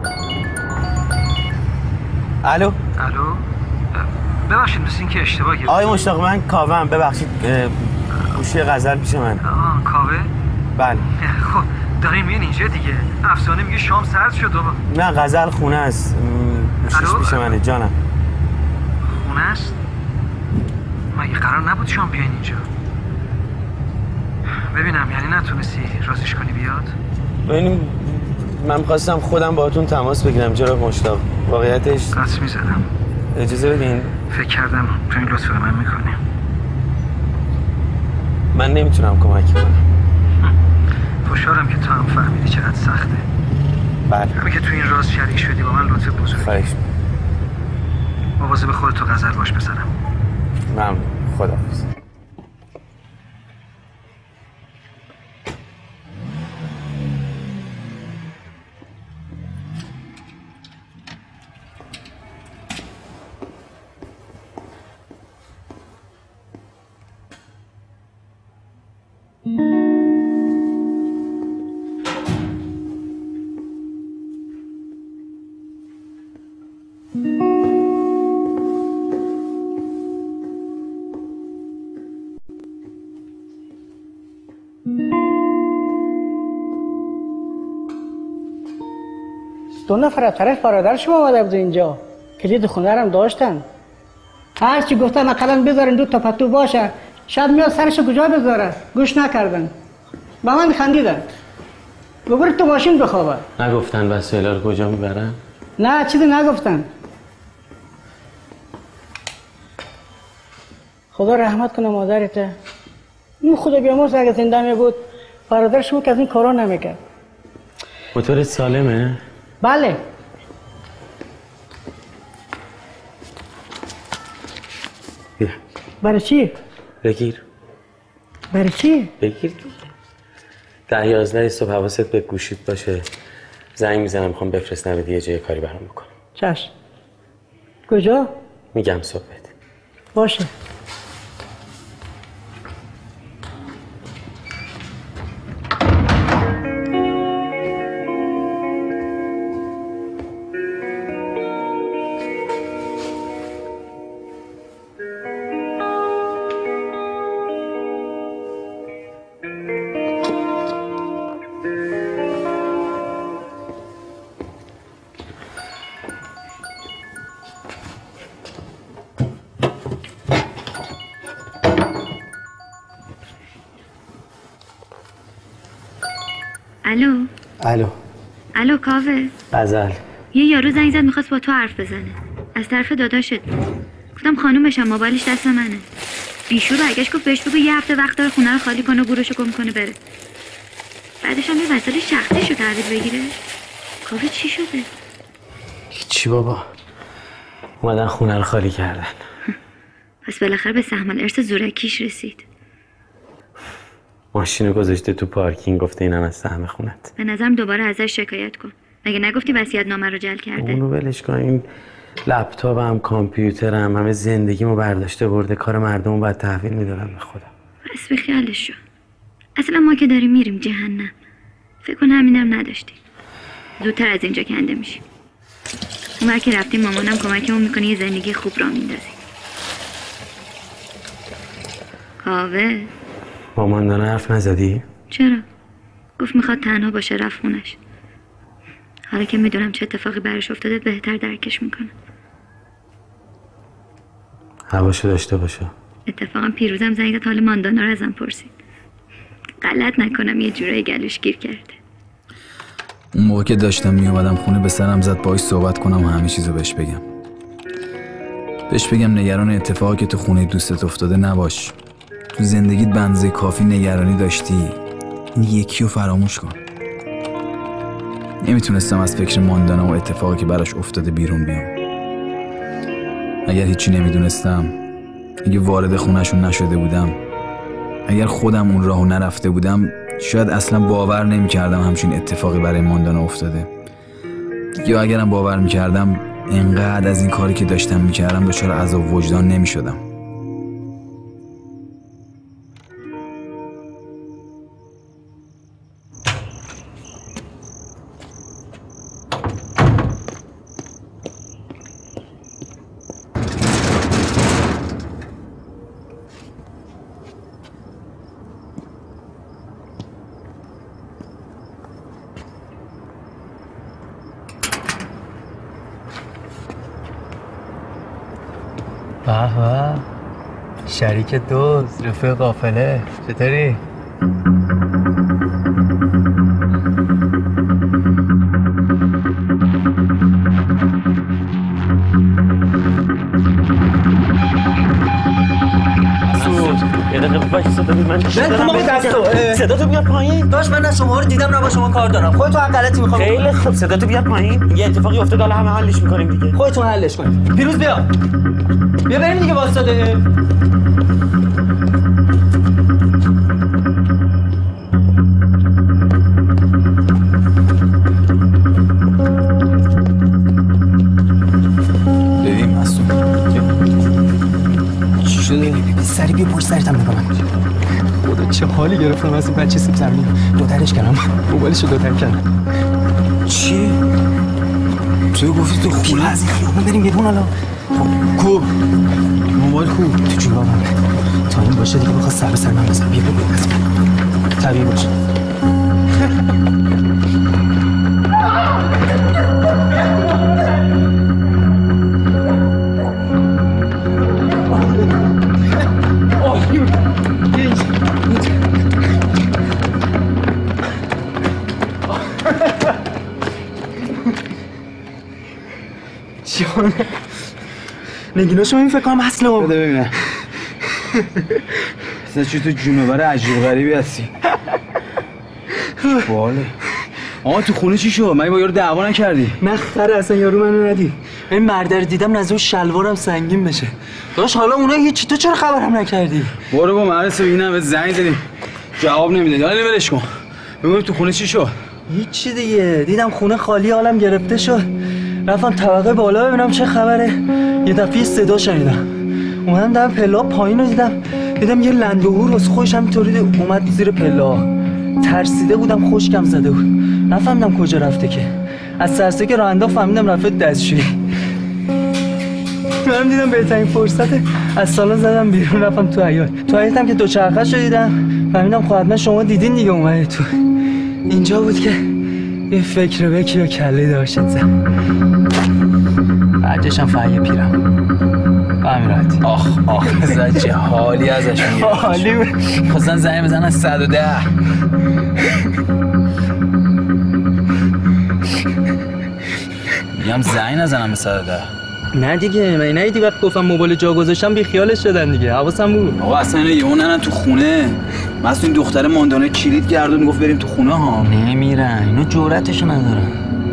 Speaker 3: الو.
Speaker 14: ببخشید مثل این که اشتباه گرفتم.
Speaker 3: آقای مشتاق من کاوه‌ام ببخشید گوشی غزل پیش من.
Speaker 14: کاوه؟
Speaker 3: بله.
Speaker 14: خب داریم میان اینجا دیگه. افسانه میگه شام سرد شد بابا.
Speaker 3: نه غزل خونه است. گوشیش پیش منه جانم.
Speaker 14: خونه است؟ مگه قرار نبود شام بیاین اینجا؟ ببینم یعنی نتونستی رازیش کنی بیاد؟
Speaker 3: ببینیم من خواستم خودم باهاتون تماس بگیرم جناب مشتاق. واقعیتش
Speaker 14: قصد میزدم.
Speaker 3: اجازه بدین.
Speaker 14: فکر کردم تو این لطف من میکنی.
Speaker 3: من نمیتونم کمک کنم.
Speaker 14: خوشحالم که تو هم فهمیدی چقدر سخته.
Speaker 3: بله.
Speaker 14: همین که تو این راز شریک شدی با من لطف بزرگی.
Speaker 3: خواهش.
Speaker 14: مواظب خودت تو غزل باش بزنم.
Speaker 3: ممنون. خداحافظ.
Speaker 16: دو نفر از طرف برادر شما آمده بود اینجا. کلید خونه هم داشتن. هر چی گفتم اقلا بذارن 2 تا پتو باشه. شاید میاد سرشو کجا بذاره. گوش نکردن. با من خندیدن. ببر تو ماشین بخوابه.
Speaker 3: نگفتن وسایل رو کجا میبرن؟
Speaker 16: نه چیزی نگفتن. خدا رحمت کنه مادرت. این خدا بیامرز اگه زنده می بود برادرش بود که از این کارا نمیکرد.
Speaker 3: موتور سالمه؟
Speaker 16: بله.
Speaker 3: بیا.
Speaker 16: برای چی؟
Speaker 3: بگیر.
Speaker 16: برای چی؟
Speaker 3: بگیر. 10-11 صبح حواست به گوشیت باشه. زنگ میزنم میخوام بفرستم یه جای کاری برام بکنم.
Speaker 16: چشم. کجا؟
Speaker 3: میگم صبح بده.
Speaker 16: باشه.
Speaker 15: الو کاوه.
Speaker 3: غزل.
Speaker 15: یه یارو زنگ زد میخواست با تو حرف بزنه. از طرف داداشت بود. گفتم خانومشم، موبایلش دست منه. بیشور برگشت گفت بهش بگو یه هفته وقت داره خونه رو خالی کنه و گورشو گم کنه بره. بعدش هم یه وسایل شخصیشو تحویل بگیره. کاوه چی شده؟
Speaker 3: هیچی بابا، اومدن خونه رو خالی کردن.
Speaker 15: پس بالاخره به سهم الارث زورکیش رسید.
Speaker 3: ماشینو گذاشته تو پارکینگ، گفته اینم از سهم خونت.
Speaker 15: به نظرم دوباره ازش شکایت کن. مگه نگفتی وصیت‌نامه رو جل کرده؟
Speaker 3: اونو ولش کن. این لپتاپم، کامپیوترم، همه زندگیمو برداشته برده. کار مردمو باید تحویل میدادم به خدا.
Speaker 15: بس به خیالش شو. اصلا ما که داریم میریم جهنم. فکر کنم همینم نداشتی. زودتر از اینجا کنده میشیم. اون که رفتیم مامانم کمکمون میکنه یه زندگی خوب را میندازیم. کاوه
Speaker 3: مامان دانه حرف نزدی؟
Speaker 15: چرا؟ گفت میخواد تنها باشه، رفت خونش. حالا که میدونم چه اتفاقی برش افتاده بهتر درکش میکنم.
Speaker 3: هواشو داشته باشه.
Speaker 15: اتفاقا پیروزم زنگ داد حال ماندانا رو ازم پرسید. غلط نکنم یه جورایی گلوش گیر کرده.
Speaker 1: اون موقع که داشتم میومدم خونه به سرم زد باهاش صحبت کنم و همه چیزو بهش بگم. بهش بگم نگران اتفاقی که تو خونه دوستت افتاده نباش. تو زندگیت به اندازه کافی نگرانی داشتی، این یکی رو فراموش کن. نمیتونستم از فکر ماندانا و اتفاقی که براش افتاده بیرون بیام. اگر هیچی نمیدونستم، اگه وارد خونهشون نشده بودم، اگر خودم اون راهو نرفته بودم، شاید اصلا باور نمیکردم همچین اتفاقی برای ماندانا افتاده. یا اگرم باور میکردم، اینقدر از این کاری که داشتم میکردم دچار عذاب وجدان نمیشدم.
Speaker 2: به شریک دوست، رفیق قافله، چطوری؟
Speaker 3: یه دقیقه باش صدا من
Speaker 2: صدا تو بیار پایین. داشت من از شما رو دیدم، نه با شما کار دارم. خودتون هر غلطی میخوام.
Speaker 3: خیلی خوب، صدا تو بیار پایین. یه اتفاقی افتاد، حالا همه حلش میکنیم دیگه.
Speaker 2: خودتون حلش کنید. پیروز بیا بریم دیگه. واسطه
Speaker 1: ببین مسئول چی شده؟
Speaker 2: سری بیا پشت سرتم نگاه من. خدا چه حالی گرفتم از این بچه سیب زمینی. دو درش کردم، موبایلشو دو در کردم.
Speaker 1: چی؟ تو گفتی تو خونه؟
Speaker 2: از این خیابون بریم بیرون. حالا
Speaker 1: کو موبایل کو
Speaker 2: تو جورابم. تا این باشه دیگه بخواد سر به سر من بزن. بیا طبیعی باشه. جانه نگیناشو این فکر کنم اصل ما
Speaker 1: بده ببینم. اصلا چی تو جونور عجیب غریبی هستی. باله تو خونه چی شد؟ من با یارو دعوا نکردی؟
Speaker 2: نه خره، اصلا یارو منو ندید. این مرد رو دیدم نزد شلوارم سنگین بشه. داش حالا اونا هیچی، تو چرا خبرم نکردی؟
Speaker 1: برو با مدرسه ببینم. بهت زنگ زدیم جواب نمیدادی. حالا ولش کن. بگو تو خونه چی شد؟
Speaker 2: هیچی دیگه، دیدم خونه خالی، حالم گرفته شد. رفتم طبقه بالا ببینم چه خبره. یه دفعه صدا شنیدم، اومدم در پلا پایین رو دیدم یه لندهور واسه خودش همینطوری اومد زیر پلا. ترسیده بودم، خشکم زده بود، نفهمیدم کجا رفته. که از سرسه که راه انداخت فهمیدم رفته دستشویی. منم دیدم بهترین فرصت، از سالن زدم بیرون رفتم تو حیاطم که دوچرخه‌شو دیدم. فهمیدم خب حتما شما دیدین دیگه، اومدید تو. اینجا بود که یه فکر بکی و کله داشت زن بعدشم فعیه پیرم امیراتی
Speaker 1: آخ زن چه حالی ازش میگه
Speaker 2: حالی
Speaker 1: خواستن زنگ بزنن 110 میگم زنگ نزنم به 110
Speaker 2: نه دیگه من ندیدی وقت گفتم موبایل جا گذاشتم بی خیالش شدن دیگه حواسم بود
Speaker 1: آقا اصلا اینا یهو نرن تو خونه مثلا این دختره ماندانه کلید گردون گفت بریم تو خونه ها
Speaker 2: نمیرن اینا جرأتشو ندارن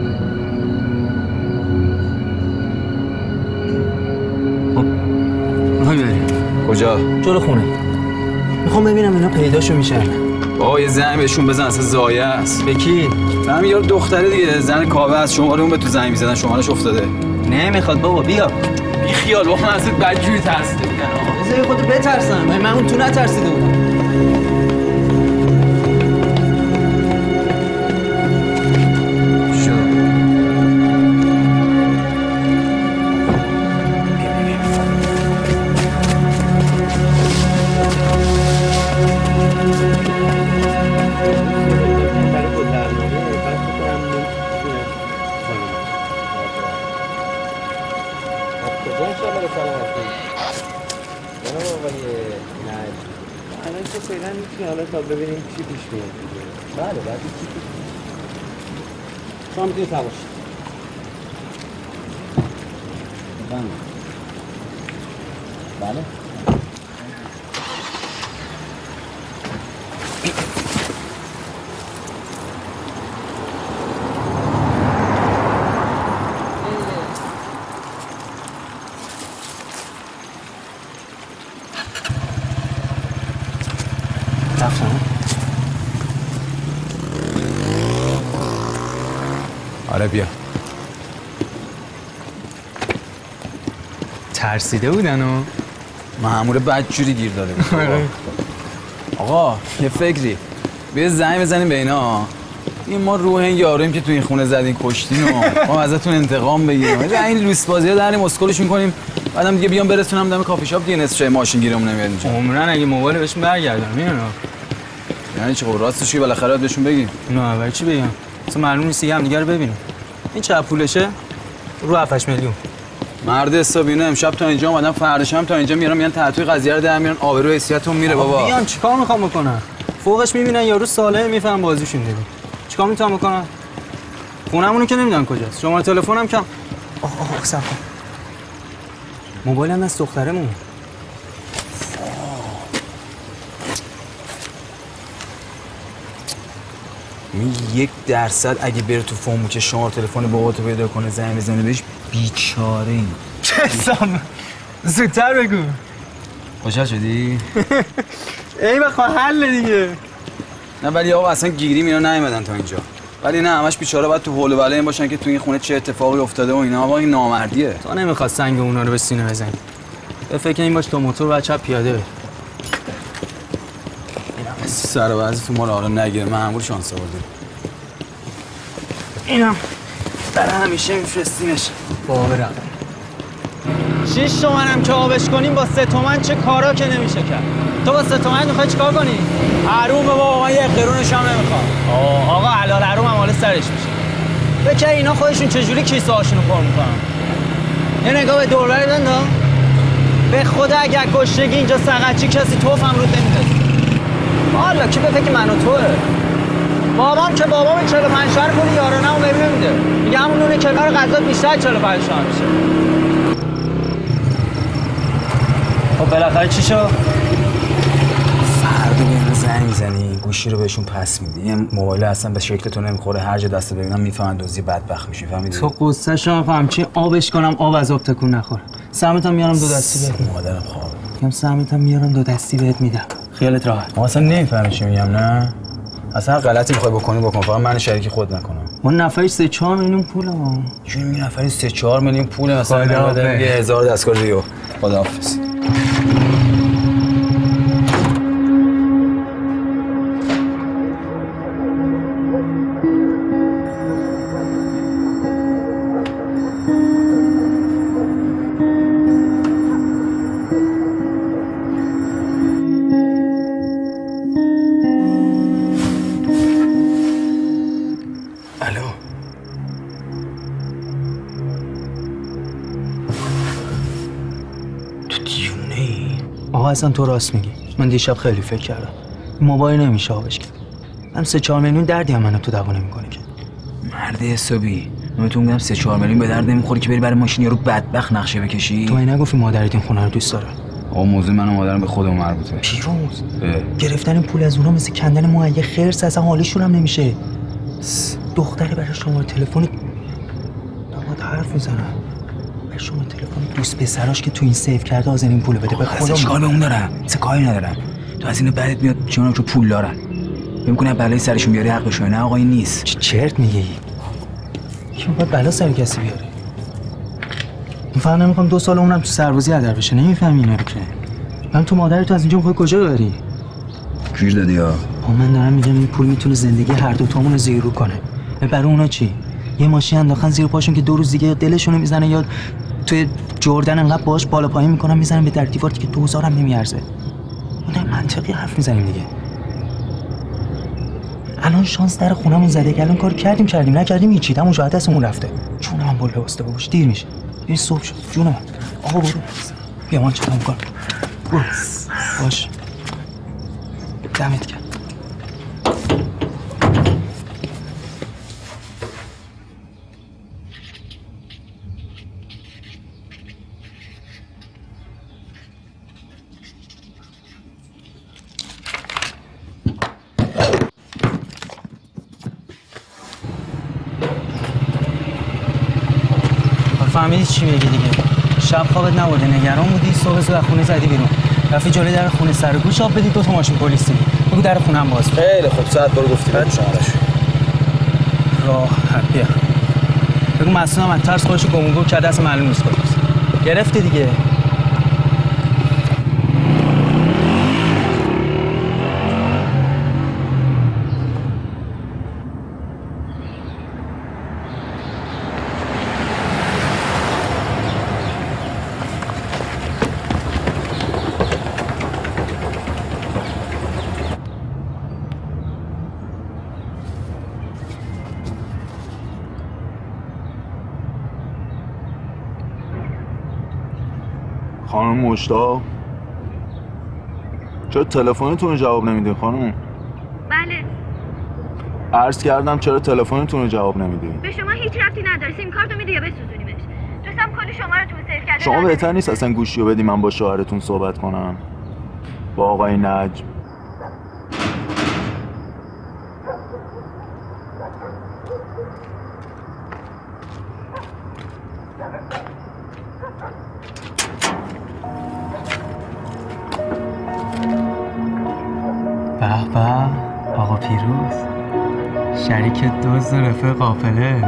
Speaker 2: خب میخوای بریم
Speaker 1: کجا
Speaker 2: جلو خونه میخوام ببینم اینا پیداشو میشن
Speaker 1: آقا یه زنگ بهشون بزن اصلا زایه است
Speaker 2: به کی
Speaker 1: همین یارو دختره دیگه زن کاوه است شماره اون به تو زنگ میزدن شمارهش افتاده
Speaker 2: نمیخواد بابا بیا
Speaker 1: بی خیال بابا من ازت بدجوری ترسیده بودم
Speaker 2: بذاری خودتو بترسم من اون تو نترسیده بودم
Speaker 10: ببینیم چی پیش میاد. بله بعد چی پیش شما میتونید تماشید. بله.
Speaker 1: آره بیا
Speaker 2: ترسیده بودن و
Speaker 1: مأمور بدجوری گیر داده بود آقا یه فکری بیا زنگ بزنیم به اینا این ما روح این یارویم که تو این خونه زدین کشتین و ما ازتون انتقام بگیریم این لوس بازی‌ها داریم اسکلش می‌کنیم بعدم دیگه بیام برسونم دم کافی شاپ دیگه نصف ماشین گیرمون نمیاد اینجا
Speaker 2: عمرن اگه موبایل بهشون برگردم میونه
Speaker 1: یعنی چه خب راستش که بالاخره بهشون بگیم
Speaker 2: نه ولی چی بگم اصلا معلوم نیست دیگه هم دیگه رو ببینیم این چه پولشه رو 7 میلیون
Speaker 1: مرد حسابینه امشب تا اینجا اومدم فرداش هم تا اینجا میارم میان تحتوی قضیه رو در میارن آبرو حیثیتمون میره بابا
Speaker 2: بیان چیکار میخوام بکنم فوقش میبینن یارو ساله میفهم بازیشون دیگه چیکار میتونم بکنم خونمونو که نمیدونن کجاست شماره تلفنم کم آخ صبر کن موبایلم از دخترمون
Speaker 1: می 1% اگه بره تو فومو که شماره تلفن باباتو پیدا کنه زنگ بزنه بهش بیچاره این
Speaker 2: چسام زودتر بگو
Speaker 1: خوشحال شدی؟
Speaker 2: ای بخوا حل دیگه
Speaker 1: نه ولی آقا اصلا گیری اینا نیومدن تا اینجا ولی نه همش بیچاره باید تو حول و بله این باشن که تو این خونه چه اتفاقی افتاده و اینا آقا این نامردیه
Speaker 2: تو نمیخواد سنگ اونا رو به سینه بزنی به فکر این باش تو موتور بچه پیاده بره
Speaker 1: سر و بعضی تو ما رو حالا نگیره مأمور شانس آورده
Speaker 2: اینم برای همیشه میفرستیمش باورم 6 تومنم که آبش کنیم با 3 تومن چه کارا که نمیشه کرد تو با 3 تومن میخوای چیکار کنی؟ حرومه بابا من 1 قرونش هم نمیخوام آقا حلال حروم هم حالا سرش میشه بچه اینا خودشون چجوری کیسه هاشونو پر میکنن یه نگاه به دور بری بندا به خدا اگر کشتگی اینجا سقطچی کسی توفم رو نمیده والا کی به فکر من و توه بابام که بابام 45 شهر پول یارانه‌مو بهم نمیده میگه همون نون کنار غذا بیشتر 45 شهر میشه خب بالاخره چی شد؟
Speaker 1: فردا به زنگ میزنی گوشی رو بهشون پس میدی این موبایل اصلا به شکل تو نمیخوره هر جا دست ببینم میفهمن دوزی بدبخت میشی فهمیدی؟
Speaker 2: تو قصه شو فهم چی آبش کنم آب از آب تکون نخوره سهمتم میارم 2 دستی بهت
Speaker 1: مادرم خواب
Speaker 2: میگم سهمتم میارم 2 دستی بهت میدم خیالت راحت
Speaker 1: ما اصلا نمیفهمی چی میگم نه اصلا غلطی میخوای بکنی بکن فقط من شریک خود نکنم
Speaker 2: اون نفری 3-4 میلیون پوله ما
Speaker 1: چون میگه نفری 3-4 میلیون پوله مثلا میگه 1000 دستگاه دیو خداحافظ
Speaker 2: الو. تو دیونه ای؟ آقا اصلا تو راست میگی. من دیشب خیلی فکر کردم. موبایل نمیشه آبش کرد. هم 3-4 میلیون دردی هم منو تو دعوا نمیکنه که.
Speaker 1: مرد حسابی. من تو میگم 3-4 میلیون به درد نمیخوره که بری برای ماشین یارو بدبخت نقشه بکشی.
Speaker 2: تو این نگفتی مادرت این خونه رو دوست داره؟
Speaker 1: آقا موضوع من و مادرم به خودمون مربوطه.
Speaker 2: پیروز گرفتن این پول از اونها مثل کندن مویه خرس، اصلا حالشون هم نمیشه. دختری برای شما تلفن داماد حرف میزنه. برای شما تلفن دوست پسراش که تو این سیو کرده حاضر این پولو بده. به خدا
Speaker 1: اشکال به اون دارم. چه کاری ندارم. تو از این بعدت میاد چون که پول دارن. فکر می‌کنم بلای سرشون بیاری حقشونه. نه آقا این نیست.
Speaker 2: چرت میگی؟ کی باید بلا سر کسی بیاره؟ من فقط نمیخوام 2 سال اونم تو سربازی هدر بشه. نمیفهمی اینا رو که. من تو مادرت از اینجا میخوای کجا ببری؟
Speaker 1: گیر دادی ها.
Speaker 2: من دارم میگم این پول میتونه زندگی هر دو تامون رو زیرو کنه. برای اونا چی؟ یه ماشین انداختن زیر پاشون که 2 روز دیگه دلشون رو میزنه یا توی جردن انقدر باهاش بالا پایین میکنن میزنن به در دیوار که 2000 هم نمیارزه. ما منطقی حرف میزنیم دیگه. الان شانس در خونمون زده که الان کار کردیم نکردیم هیچی. تموم شد دستمون رفته. چون من بالا واسطه باش دیر میشه. این صبح شد. جون من. آقا برو. بیا من چیکار کنم. برو. باش. دمت گرم. فهمیدی چی بگی دیگه؟ شب خوابت نبوده، نگران بودی، صبح زود از خونه زدی بیرون. رفتی جلوی در خونه سر و گوش آب بدی، 2 تا ماشین پلیس دیدی. بگو در خونه هم باز.
Speaker 1: خیلی خوب ساعت برو گفتی بگو شمارش.
Speaker 2: راحت بیا. بگو مسئولم از ترس خودشو گم کرده اصلا معلوم نیست کجاست. گرفتی دیگه.
Speaker 11: خانم مشتاق چرا تلفنتون رو جواب نمیدین خانم؟
Speaker 15: بله.
Speaker 11: عرض کردم چرا تلفنتون رو جواب نمیدین؟
Speaker 15: به شما هیچ ربطی نداره. سیم کارتو میده یا بسوزونیمش. دوستم کلی شما رو تو سیو کرده.
Speaker 11: شما بهتر نیست اصلا گوشیو بدی من با شوهرتون صحبت کنم. با آقای نجم.
Speaker 2: به به آقا پیروز شریک دزد و رفیق قافله.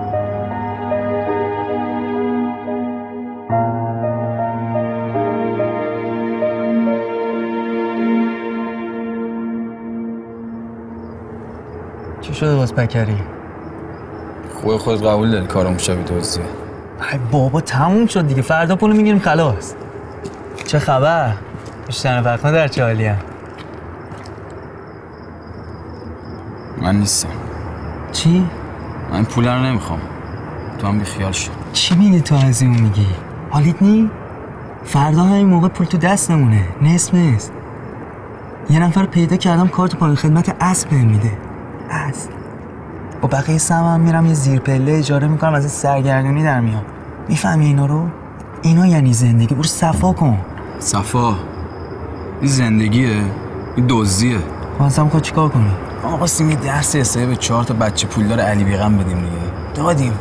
Speaker 2: چی شده باز پکری؟
Speaker 1: خود قبول داری کارمون شبیه دزدیه؟
Speaker 2: ای بابا تموم شد دیگه، فردا پولو میگیریم خلاص. چه خبر؟ بیشتر وقتا در چه حالی هم؟
Speaker 1: من نیستم.
Speaker 2: چی؟
Speaker 1: من پول رو نمیخوام. تو هم بیخیال شو.
Speaker 2: چی میگی تو از این میگی؟ حالیت نی؟ فردا همین موقع پول تو دست نمونه. نصف نیست. یه نفر پیدا کردم کارت پایین خدمت اسب میده. اسب. با بقیه سمم میرم یه زیر پله اجاره میکنم از این سرگردونی در میام. میفهمی اینا رو؟ اینا یعنی زندگی. برو صفا کن.
Speaker 1: صفا؟ این زندگیه؟ این دزدیه.
Speaker 2: واسه میخواد چیکار کنی؟
Speaker 1: آقا سیمی درس حسابی به 4 تا بچه پولدار علی بیغم بدیم دیگه. دادیم.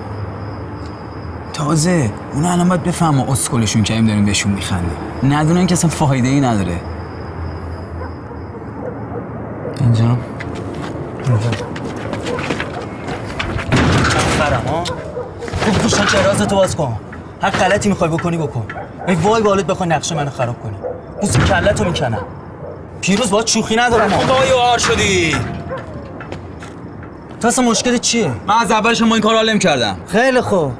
Speaker 1: تازه اونا الان باید بفهمن اسکلشون که داریم بهشون میخندیم. ندونن که اصلا فایده ای نداره.
Speaker 2: اینجا فرام ها خوب گوشتن چرازتو باز کن. هر غلطی میخوای بکنی بکن. ای وای بالت بخوای نقشه منو خراب کنی. بوس کلتو میکنم. پیروز باید شوخی ندارم.
Speaker 1: خدای آر شدی.
Speaker 2: تو اصلا مشکل چیه؟
Speaker 1: من از اولش ما این کارو حل نمی‌کردم.
Speaker 2: خیلی خوب.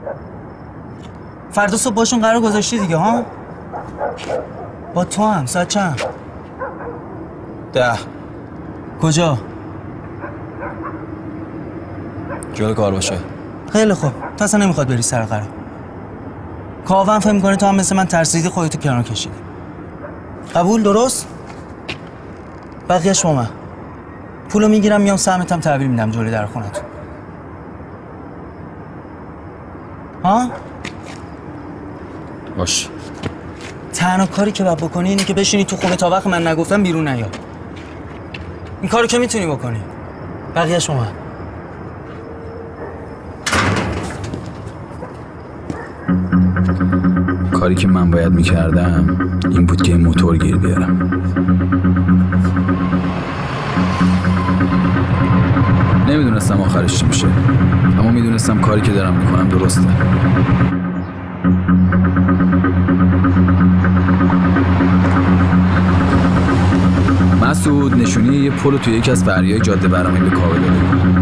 Speaker 2: فردا صبح باشون قرار گذاشتی دیگه ها؟ با تو هم ساعت چند؟
Speaker 1: 10.
Speaker 2: کجا؟
Speaker 1: جلو کار باشه.
Speaker 2: خیلی خوب. تو اصلا نمیخواد بری سر قرار. کاوه فهم میکنه تو هم مثل من ترسیدی خودتو کنار کشیدی. قبول؟ درست؟ بقیه‌اش با من. پولو میگیرم میام سهمتم تحویل میدم جلوی در خونتون. ها؟
Speaker 1: باش.
Speaker 2: تنها کاری که باید بکنی اینه که بشینی تو خونه تا وقت من نگفتم بیرون نیا. این کارو که میتونی بکنی. بقیه شما.
Speaker 1: کاری که من باید میکردم این بود که موتور گیر بیارم. نمیدونستم آخرش چی میشه، اما میدونستم کاری که دارم میکنم درسته. مسعود نشونی یه پل توی یکی از فریای جاده برامی به کاوه داده بود.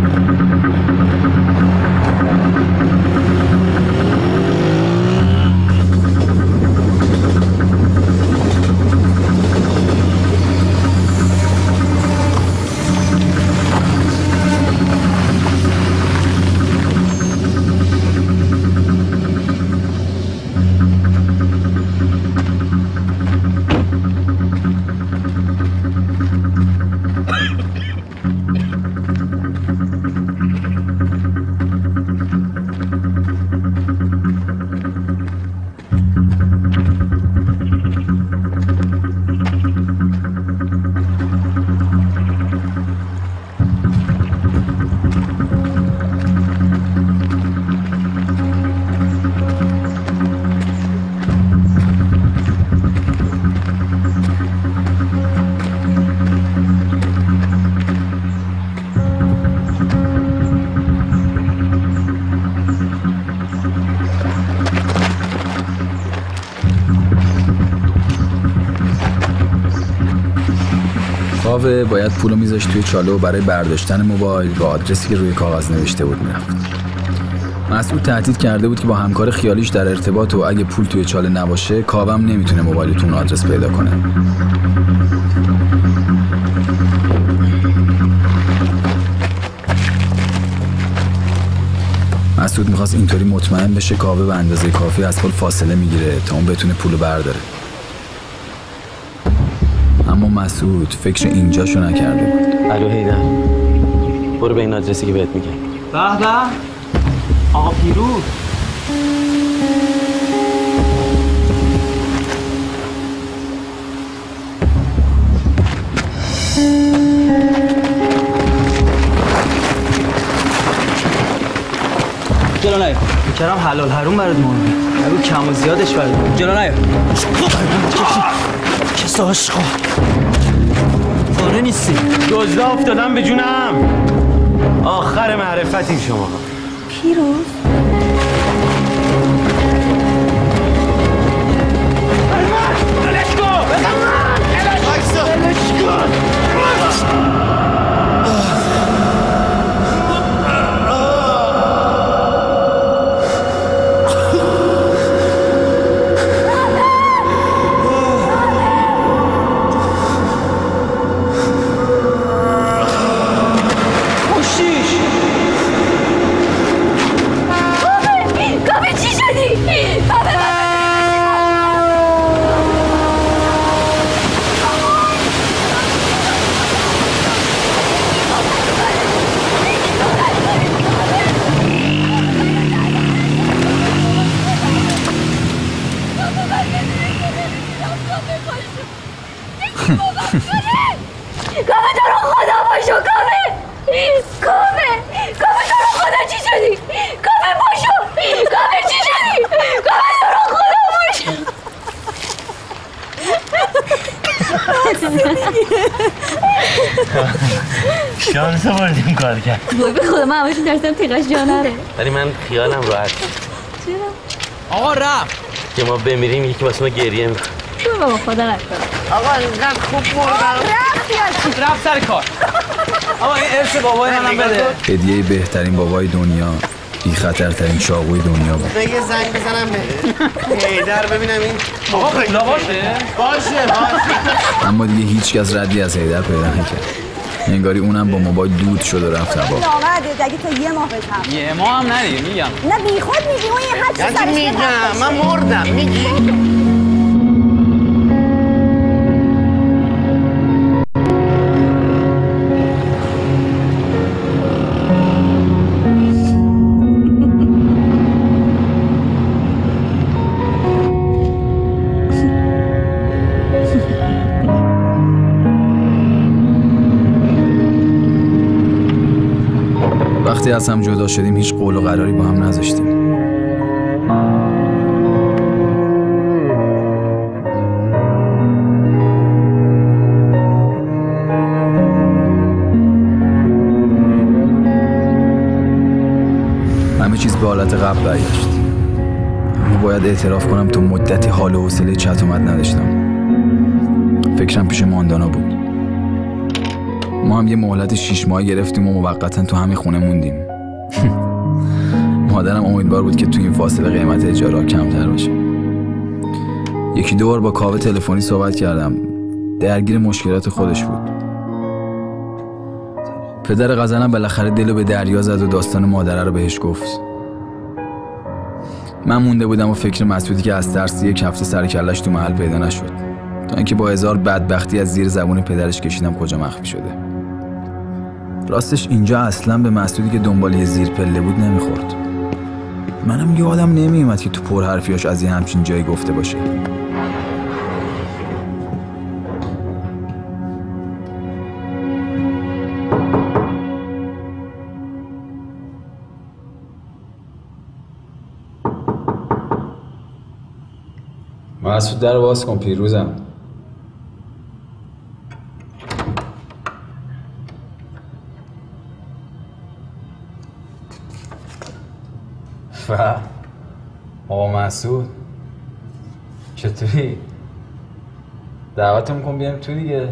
Speaker 1: کاوه باید پولو میذاشت توی چاله و برای برداشتن موبایل با آدرسی که روی کاغذ نوشته بود میرفت. مسعود تهدید کرده بود که با همکار خیالیش در ارتباط و اگه پول توی چاله نباشه کاوه هم نمیتونه موبایل تو اون آدرس پیدا کنه. مسعود میخواست اینطوری مطمئن بشه کاوه به اندازه کافی از پول فاصله میگیره تا اون بتونه پولو برداره. اما مسعود فکر اینجاشو نکرده بود.
Speaker 3: الو هیدر، برو به این آدرسی که بهت میگم.
Speaker 2: به به آقا پیروز. جلو نیا. میکرم حلال حروم برات مهمه. نگو کم و زیادش برات. جلو نیا. کسا عشقا داره نیستی.
Speaker 3: دزده افتادم به جونم. آخر معرفتی شما.
Speaker 12: پیروز
Speaker 3: شانس آوردیم کار کرد.
Speaker 15: وای به خدا من همشون درستم تیغش جا نره.
Speaker 3: ولی من خیالم راحت.
Speaker 15: چرا؟
Speaker 3: آقا رفت که ما بمیریم یکی واسه ما گریه میکنه.
Speaker 15: چون بابا خدا نکنه.
Speaker 3: آقا اینقدر خوب
Speaker 9: رفت سر کار. آقا این ارث بابای منم بده.
Speaker 1: هدیه بهترین بابای دنیا، بی خطرترین چاقوی دنیا بود.
Speaker 10: یه زنگ بزنم به هیدر ببینم این
Speaker 9: آقا پیدا باشه.
Speaker 10: باشه.
Speaker 1: اما دیگه هیچ کس ردی از هیدر پیدا نکرد. انگاری اونم با موبایل دود شد و رفت هوا.
Speaker 12: نامرده اگه تو یه ماه بشم.
Speaker 3: یه ماه هم ندیگه میگم.
Speaker 12: نه بی خود میگی اون یه هر چی سرش
Speaker 3: میگم من مردم میگی.
Speaker 1: وقتی از هم جدا شدیم هیچ قول و قراری با هم نذاشتیم. همه چیز به حالت قبل برگشت. اما باید اعتراف کنم تو مدتی حال و حوصله چت و مت نداشتم. فکرم پیش ماندانا بود. ما هم یه مهلت 6 ماهه گرفتیم و موقتا تو همین خونه موندیم. مادرم امیدوار بود که تو این فاصله قیمت اجاره کمتر باشه. یکی دو بار با کاوه تلفنی صحبت کردم. درگیر مشکلات خودش بود. پدر غزلم بالاخره دلو به دریا زد و داستان مادره رو بهش گفت. من مونده بودم و فکر مسعودی که از ترس یک هفته سر کله‌اش تو محل پیدا نشد. تا اینکه با هزار بدبختی از زیر زبون پدرش کشیدم کجا مخفی شده. راستش اینجا اصلا به مسعودی که دنبال یه زیر پله بود نمیخورد. منم یادم نمیومد که تو پر حرفیاش از یه همچین جایی گفته باشه. مسعود در باز کن پیروزم. آقا مسعود چطوری؟ دعوتم کن بیام تو دیگه.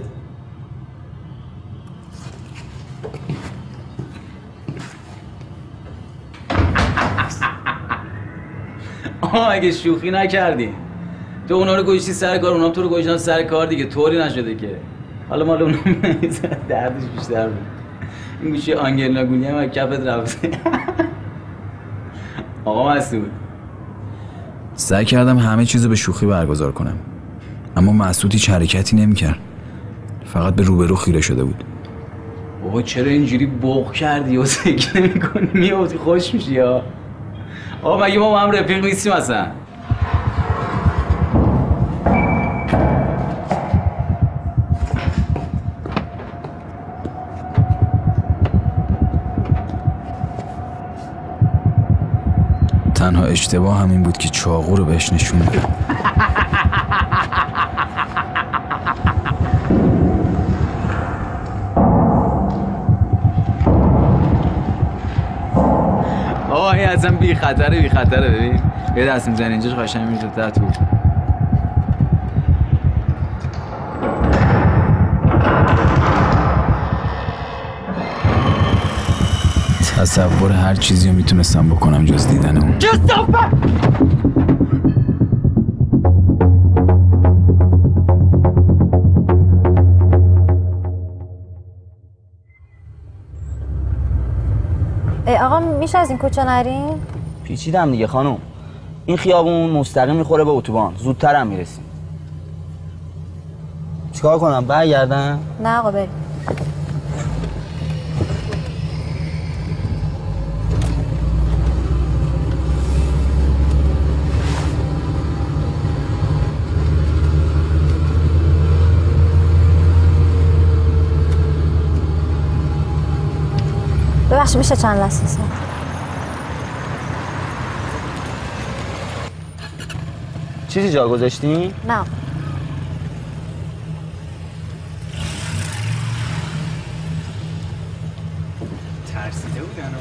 Speaker 1: اگه شوخی نکردی تو اونا رو گوشتی سر کار، اونا تو رو گوشتن سر کار دیگه، طوری نشده که حالا مال اونا دردش بیشتر بود. این گوشی آنگلینا گونی هم کفت رفته. آقا مسعود سعی کردم همه چیزو به شوخی برگزار کنم، اما مسعود هیچ حرکتی نمی‌کرد. فقط به روبرو خیره شده بود. بابا چرا اینجوری بوق کردی و سکه نمی‌کنی؟ میافتی خوش میشی یا؟ آقا مگه ما با هم رفیق نیستیم اصلا؟ تنها اشتباه همین بود که چاقو رو بهش نشون دادم. آه این اصلا بی خطره ببین یه دست میزنی اینجاش قشنگ میشه تا تو. تصور هر چیزی رو میتونستم بکنم جز دیدن اون.
Speaker 6: آقا میشه از این کوچه نریم؟
Speaker 17: پیچیدم دیگه خانم. این خیابون مستقیم میخوره به اتوبان، زودتر هم میرسیم. چیکار کنم برگردم؟
Speaker 6: نه آقا بریم. ببخشید میشه چند لحظه سر؟
Speaker 17: چیزی جا گذاشتی؟
Speaker 6: نه.
Speaker 9: ترسیده بودن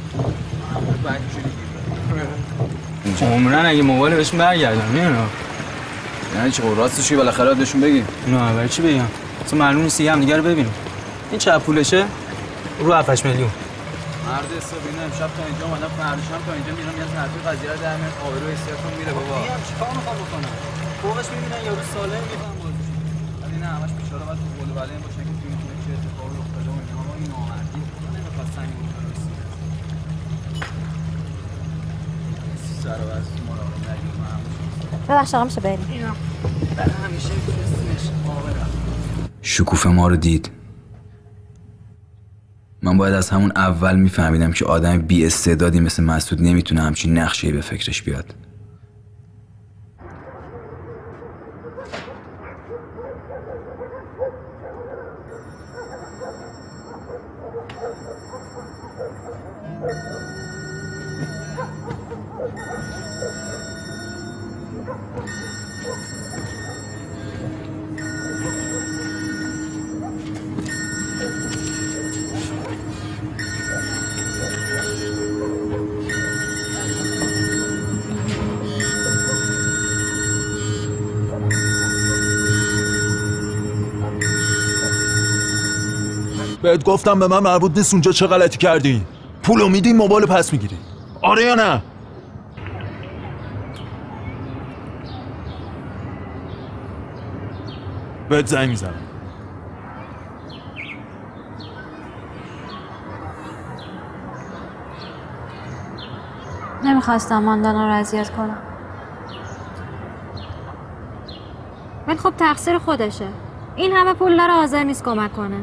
Speaker 9: ها. عمرن اگه موبایل بهشون برگردم میدونم.
Speaker 1: یعنی چی خب راستش که بالاخره بهشون بگیم؟
Speaker 9: نه برای چی بگم؟ اصلا معلوم نیست یه هم دیگه رو ببینیم. این چه پولشه؟ رو 7 میلیون.
Speaker 1: مرد حسابینه امشب تا اینجا اومدم، فرداش هم تا اینجا میرم، یه طرفی قضیه رو در میاد، آبرو حیثیتتون میره بابا.
Speaker 9: میام چیکار میخوام بکنم؟ فوقش میبینن یارو سالم میفهم بازیش. ولی نه همش بیچاره بعد تو قول و بله باشه که تو میتونه چه اتفاقی افتاده و اینا.
Speaker 6: ببخش آقا میشه بریم.
Speaker 1: شکوفه ما رو دید. من باید از همون اول میفهمیدم که آدم بی استعدادی مثل مسعود نمیتونه همچین نقشه‌ای به فکرش بیاد.
Speaker 11: بهت گفتم به من مربوط نیست اونجا چه غلطی کردی؟ پولو میدی موبایل پس میگیری. آره یا نه؟ بهت زنگ میزنم.
Speaker 6: نمیخواستم ماندانا رو اذیت کنم، ولی خب تقصیر خودشه. این همه پول داره حاضر نیست کمک کنه.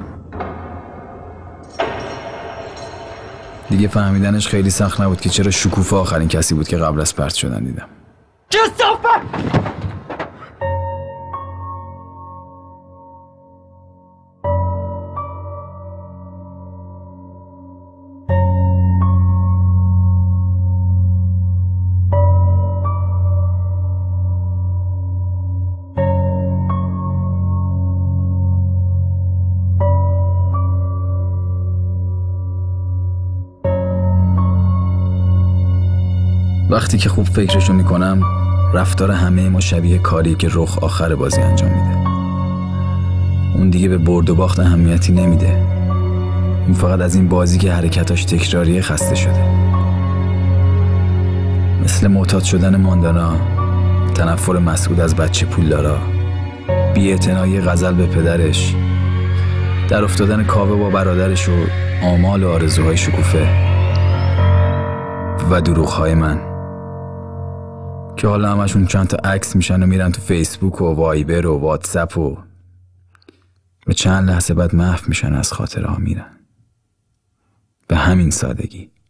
Speaker 1: دیگه فهمیدنش خیلی سخت نبود که چرا شکوفه آخرین کسی بود که قبل از پرت شدن دیدم.
Speaker 9: کثافت!
Speaker 1: وقتی که خوب فکرشو میکنم رفتار همه ما شبیه کاری که رخ آخر بازی انجام میده. اون دیگه به برد و باخت اهمیتی نمیده. اون فقط از این بازی که حرکتاش تکراریه خسته شده. مثل معتاد شدن ماندانا، تنفر مسعود از بچه پولدارا، بی‌اعتنایی غزل به پدرش، در افتادن کاوه با برادرش و آمال و آرزوهای شکوفه و دروغ‌های من که حالا همشون چند تا عکس میشن و میرن تو فیسبوک و وایبر و واتساپ و چند لحظه بعد محو میشن از خاطره ها میرن. به همین سادگی.